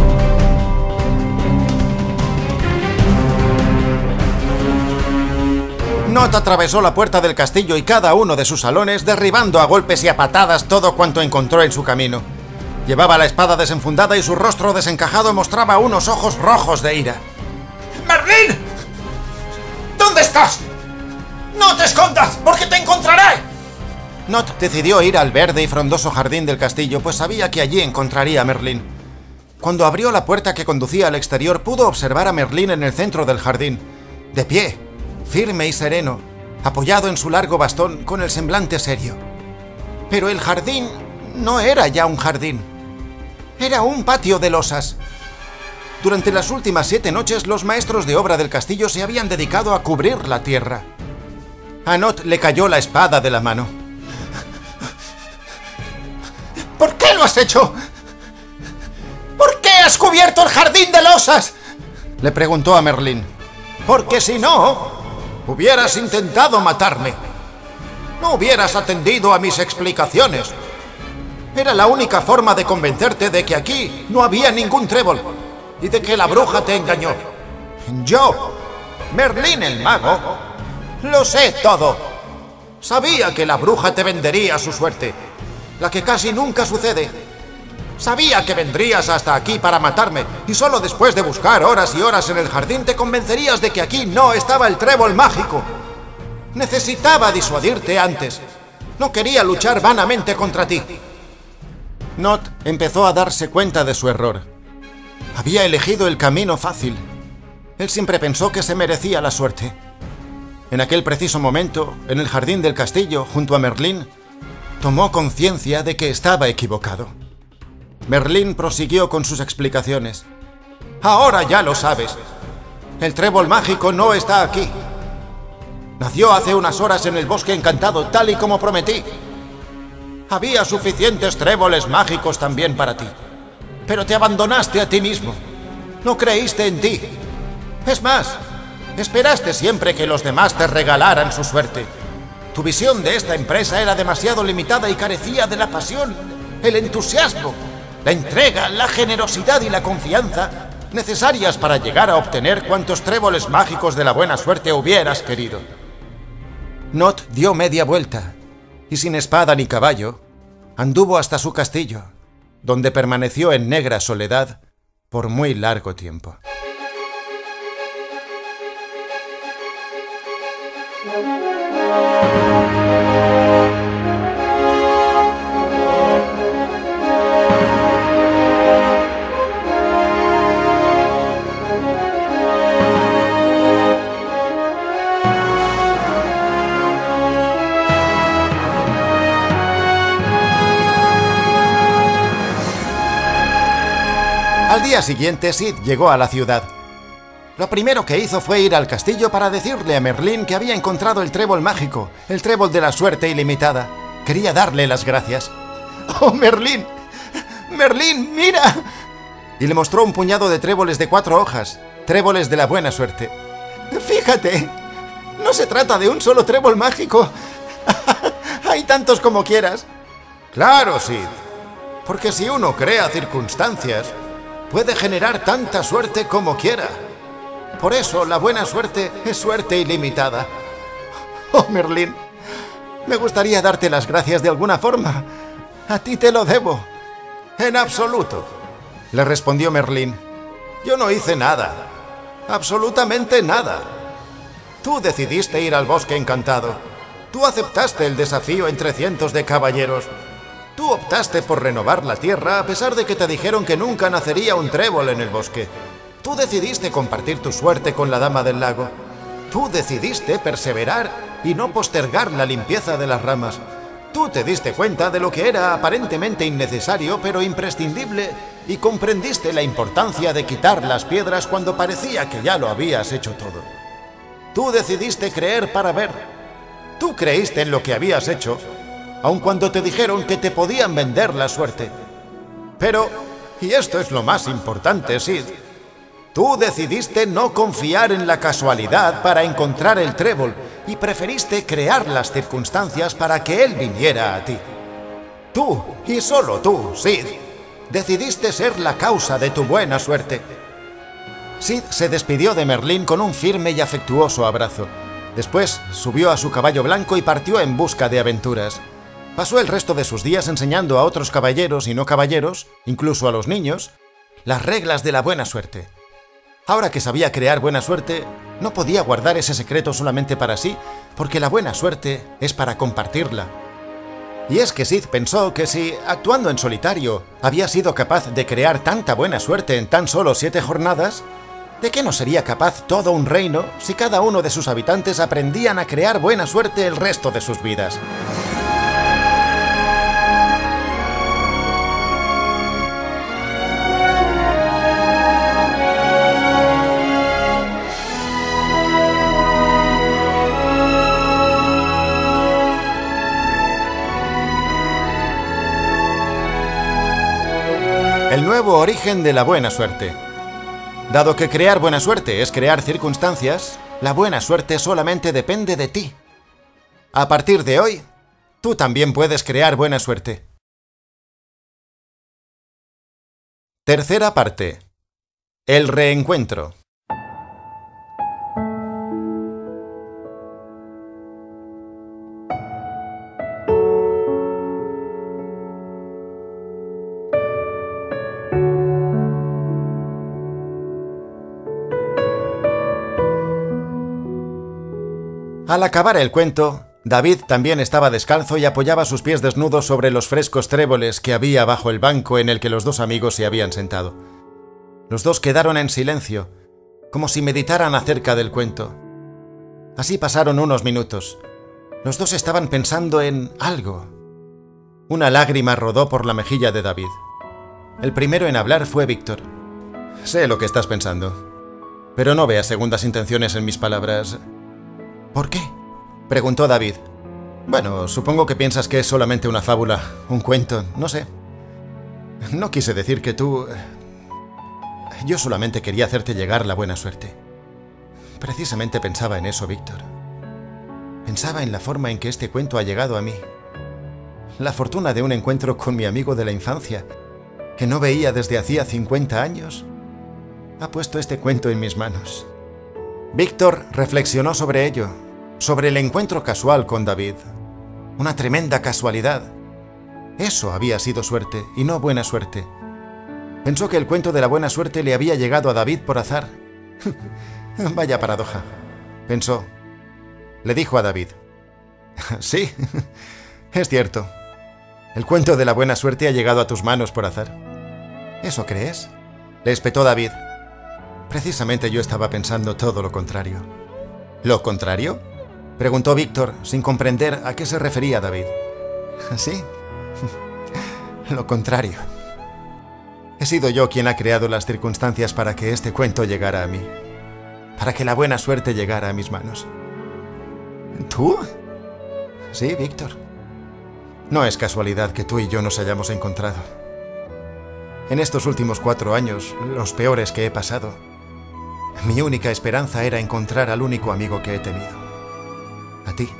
Nod atravesó la puerta del castillo y cada uno de sus salones, derribando a golpes y a patadas todo cuanto encontró en su camino. Llevaba la espada desenfundada y su rostro desencajado mostraba unos ojos rojos de ira. ¡Merlín! ¿Dónde estás? ¡No te escondas, porque te encontraré! Nod decidió ir al verde y frondoso jardín del castillo, pues sabía que allí encontraría a Merlín. Cuando abrió la puerta que conducía al exterior, pudo observar a Merlín en el centro del jardín, de pie, firme y sereno, apoyado en su largo bastón con el semblante serio. Pero el jardín no era ya un jardín. Era un patio de losas. Durante las últimas siete noches, los maestros de obra del castillo se habían dedicado a cubrir la tierra. A Nod le cayó la espada de la mano. ¿Por qué lo has hecho? ¿Por qué has cubierto el jardín de losas? Le preguntó a Merlín. Porque si no, hubieras intentado matarme. No hubieras atendido a mis explicaciones. Era la única forma de convencerte de que aquí no había ningún trébol y de que la bruja te engañó. Yo, Merlín el mago, lo sé todo. Sabía que la bruja te vendería su suerte, la que casi nunca sucede. Sabía que vendrías hasta aquí para matarme y solo después de buscar horas y horas en el jardín te convencerías de que aquí no estaba el trébol mágico. Necesitaba disuadirte antes. No quería luchar vanamente contra ti. Nod empezó a darse cuenta de su error. Había elegido el camino fácil. Él siempre pensó que se merecía la suerte. En aquel preciso momento, en el jardín del castillo, junto a Merlín, tomó conciencia de que estaba equivocado. Merlín prosiguió con sus explicaciones. Ahora ya lo sabes. El trébol mágico no está aquí. Nació hace unas horas en el bosque encantado, tal y como prometí. Había suficientes tréboles mágicos también para ti. Pero te abandonaste a ti mismo. No creíste en ti. Es más, esperaste siempre que los demás te regalaran su suerte. Tu visión de esta empresa era demasiado limitada y carecía de la pasión, el entusiasmo, la entrega, la generosidad y la confianza necesarias para llegar a obtener cuantos tréboles mágicos de la buena suerte hubieras querido. Not dio media vuelta y sin espada ni caballo, anduvo hasta su castillo, donde permaneció en negra soledad por muy largo tiempo. Al día siguiente, Sid llegó a la ciudad. Lo primero que hizo fue ir al castillo para decirle a Merlín que había encontrado el trébol mágico, el trébol de la suerte ilimitada. Quería darle las gracias. ¡Oh, Merlín! ¡Merlín, mira! Y le mostró un puñado de tréboles de cuatro hojas, tréboles de la buena suerte. ¡Fíjate! No se trata de un solo trébol mágico. Hay tantos como quieras. Claro, Sid. Porque si uno crea circunstancias, puede generar tanta suerte como quiera. Por eso la buena suerte es suerte ilimitada. Oh, Merlín, me gustaría darte las gracias de alguna forma. A ti te lo debo. En absoluto, le respondió Merlín. Yo no hice nada. Absolutamente nada. Tú decidiste ir al bosque encantado. Tú aceptaste el desafío entre cientos de caballeros. Tú optaste por renovar la tierra a pesar de que te dijeron que nunca nacería un trébol en el bosque. Tú decidiste compartir tu suerte con la Dama del Lago. Tú decidiste perseverar y no postergar la limpieza de las ramas. Tú te diste cuenta de lo que era aparentemente innecesario pero imprescindible y comprendiste la importancia de quitar las piedras cuando parecía que ya lo habías hecho todo. Tú decidiste creer para ver. Tú creíste en lo que habías hecho, aun cuando te dijeron que te podían vender la suerte. Pero, y esto es lo más importante, Sid, tú decidiste no confiar en la casualidad para encontrar el trébol y preferiste crear las circunstancias para que él viniera a ti. Tú, y solo tú, Sid, decidiste ser la causa de tu buena suerte. Sid se despidió de Merlín con un firme y afectuoso abrazo. Después subió a su caballo blanco y partió en busca de aventuras. Pasó el resto de sus días enseñando a otros caballeros y no caballeros, incluso a los niños, las reglas de la buena suerte. Ahora que sabía crear buena suerte, no podía guardar ese secreto solamente para sí, porque la buena suerte es para compartirla. Y es que Sid pensó que si, actuando en solitario, había sido capaz de crear tanta buena suerte en tan solo siete jornadas, ¿de qué no sería capaz todo un reino si cada uno de sus habitantes aprendían a crear buena suerte el resto de sus vidas? El nuevo origen de la buena suerte. Dado que crear buena suerte es crear circunstancias, la buena suerte solamente depende de ti. A partir de hoy, tú también puedes crear buena suerte. Tercera parte. El reencuentro. Al acabar el cuento, David también estaba descalzo y apoyaba sus pies desnudos sobre los frescos tréboles que había bajo el banco en el que los dos amigos se habían sentado. Los dos quedaron en silencio, como si meditaran acerca del cuento. Así pasaron unos minutos. Los dos estaban pensando en algo. Una lágrima rodó por la mejilla de David. El primero en hablar fue Víctor. Sé lo que estás pensando, pero no veas segundas intenciones en mis palabras. ¿Por qué? Preguntó David. Bueno, supongo que piensas que es solamente una fábula, un cuento, no sé. No quise decir que tú... Yo solamente quería hacerte llegar la buena suerte. Precisamente pensaba en eso, Víctor. Pensaba en la forma en que este cuento ha llegado a mí. La fortuna de un encuentro con mi amigo de la infancia, que no veía desde hacía cincuenta años, ha puesto este cuento en mis manos. Víctor reflexionó sobre ello, sobre el encuentro casual con David. Una tremenda casualidad. Eso había sido suerte, y no buena suerte. Pensó que el cuento de la buena suerte le había llegado a David por azar. Vaya paradoja, pensó. Le dijo a David. Sí, es cierto. El cuento de la buena suerte ha llegado a tus manos por azar. ¿Eso crees?, le espetó David. Precisamente yo estaba pensando todo lo contrario. ¿Lo contrario?, preguntó Víctor, sin comprender a qué se refería David. Sí, lo contrario. He sido yo quien ha creado las circunstancias para que este cuento llegara a mí, para que la buena suerte llegara a mis manos. ¿Tú? Sí, Víctor. No es casualidad que tú y yo nos hayamos encontrado. En estos últimos cuatro años, los peores que he pasado, mi única esperanza era encontrar al único amigo que he tenido. A ti.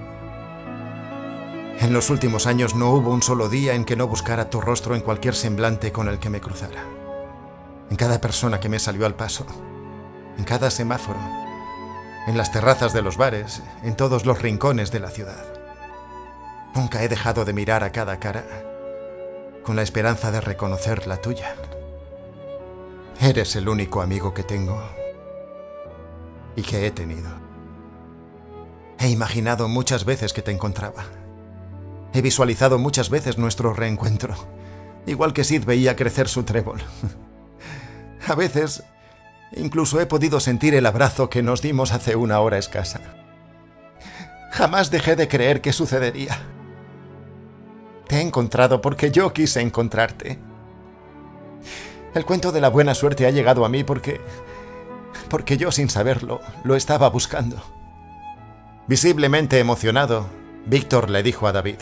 En los últimos años no hubo un solo día en que no buscara tu rostro en cualquier semblante con el que me cruzara. En cada persona que me salió al paso, en cada semáforo, en las terrazas de los bares, en todos los rincones de la ciudad. Nunca he dejado de mirar a cada cara, con la esperanza de reconocer la tuya. Eres el único amigo que tengo y que he tenido. He imaginado muchas veces que te encontraba. He visualizado muchas veces nuestro reencuentro, igual que Sid veía crecer su trébol. A veces, incluso he podido sentir el abrazo que nos dimos hace una hora escasa. Jamás dejé de creer que sucedería. Te he encontrado porque yo quise encontrarte. El cuento de la buena suerte ha llegado a mí porque... porque yo, sin saberlo, lo estaba buscando. Visiblemente emocionado, Víctor le dijo a David.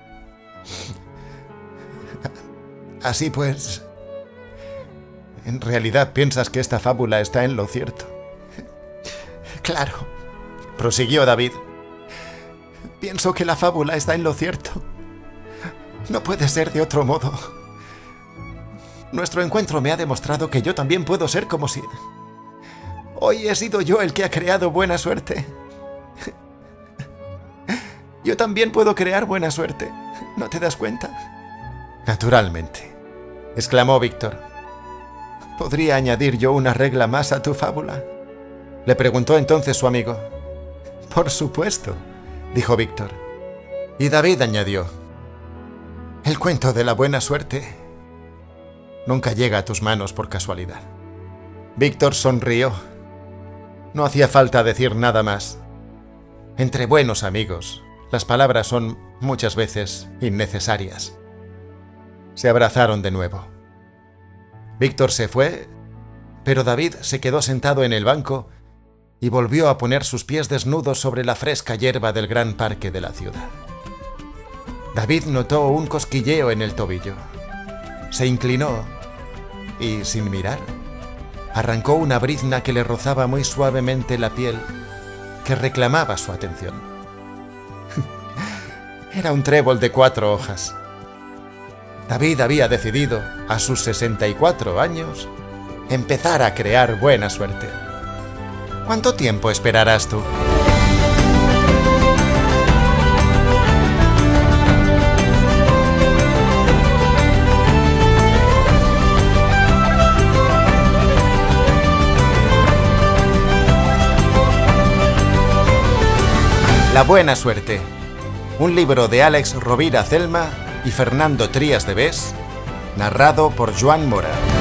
Así pues, en realidad piensas que esta fábula está en lo cierto. Claro, prosiguió David. Pienso que la fábula está en lo cierto. No puede ser de otro modo. Nuestro encuentro me ha demostrado que yo también puedo ser como Sid. Hoy he sido yo el que ha creado buena suerte. Yo también puedo crear buena suerte. ¿No te das cuenta? Naturalmente, exclamó Víctor. ¿Podría añadir yo una regla más a tu fábula?, le preguntó entonces su amigo. Por supuesto, dijo Víctor. Y David añadió. El cuento de la buena suerte nunca llega a tus manos por casualidad. Víctor sonrió. No hacía falta decir nada más. Entre buenos amigos, las palabras son muchas veces innecesarias. Se abrazaron de nuevo. Víctor se fue, pero David se quedó sentado en el banco y volvió a poner sus pies desnudos sobre la fresca hierba del gran parque de la ciudad. David notó un cosquilleo en el tobillo. Se inclinó y, sin mirar, arrancó una brizna que le rozaba muy suavemente la piel, que reclamaba su atención. Era un trébol de cuatro hojas. David había decidido, a sus sesenta y cuatro años, empezar a crear buena suerte. ¿Cuánto tiempo esperarás tú? La buena suerte. Un libro de Àlex Rovira Celma y Fernando Trías de Bes, narrado por Joan Mora.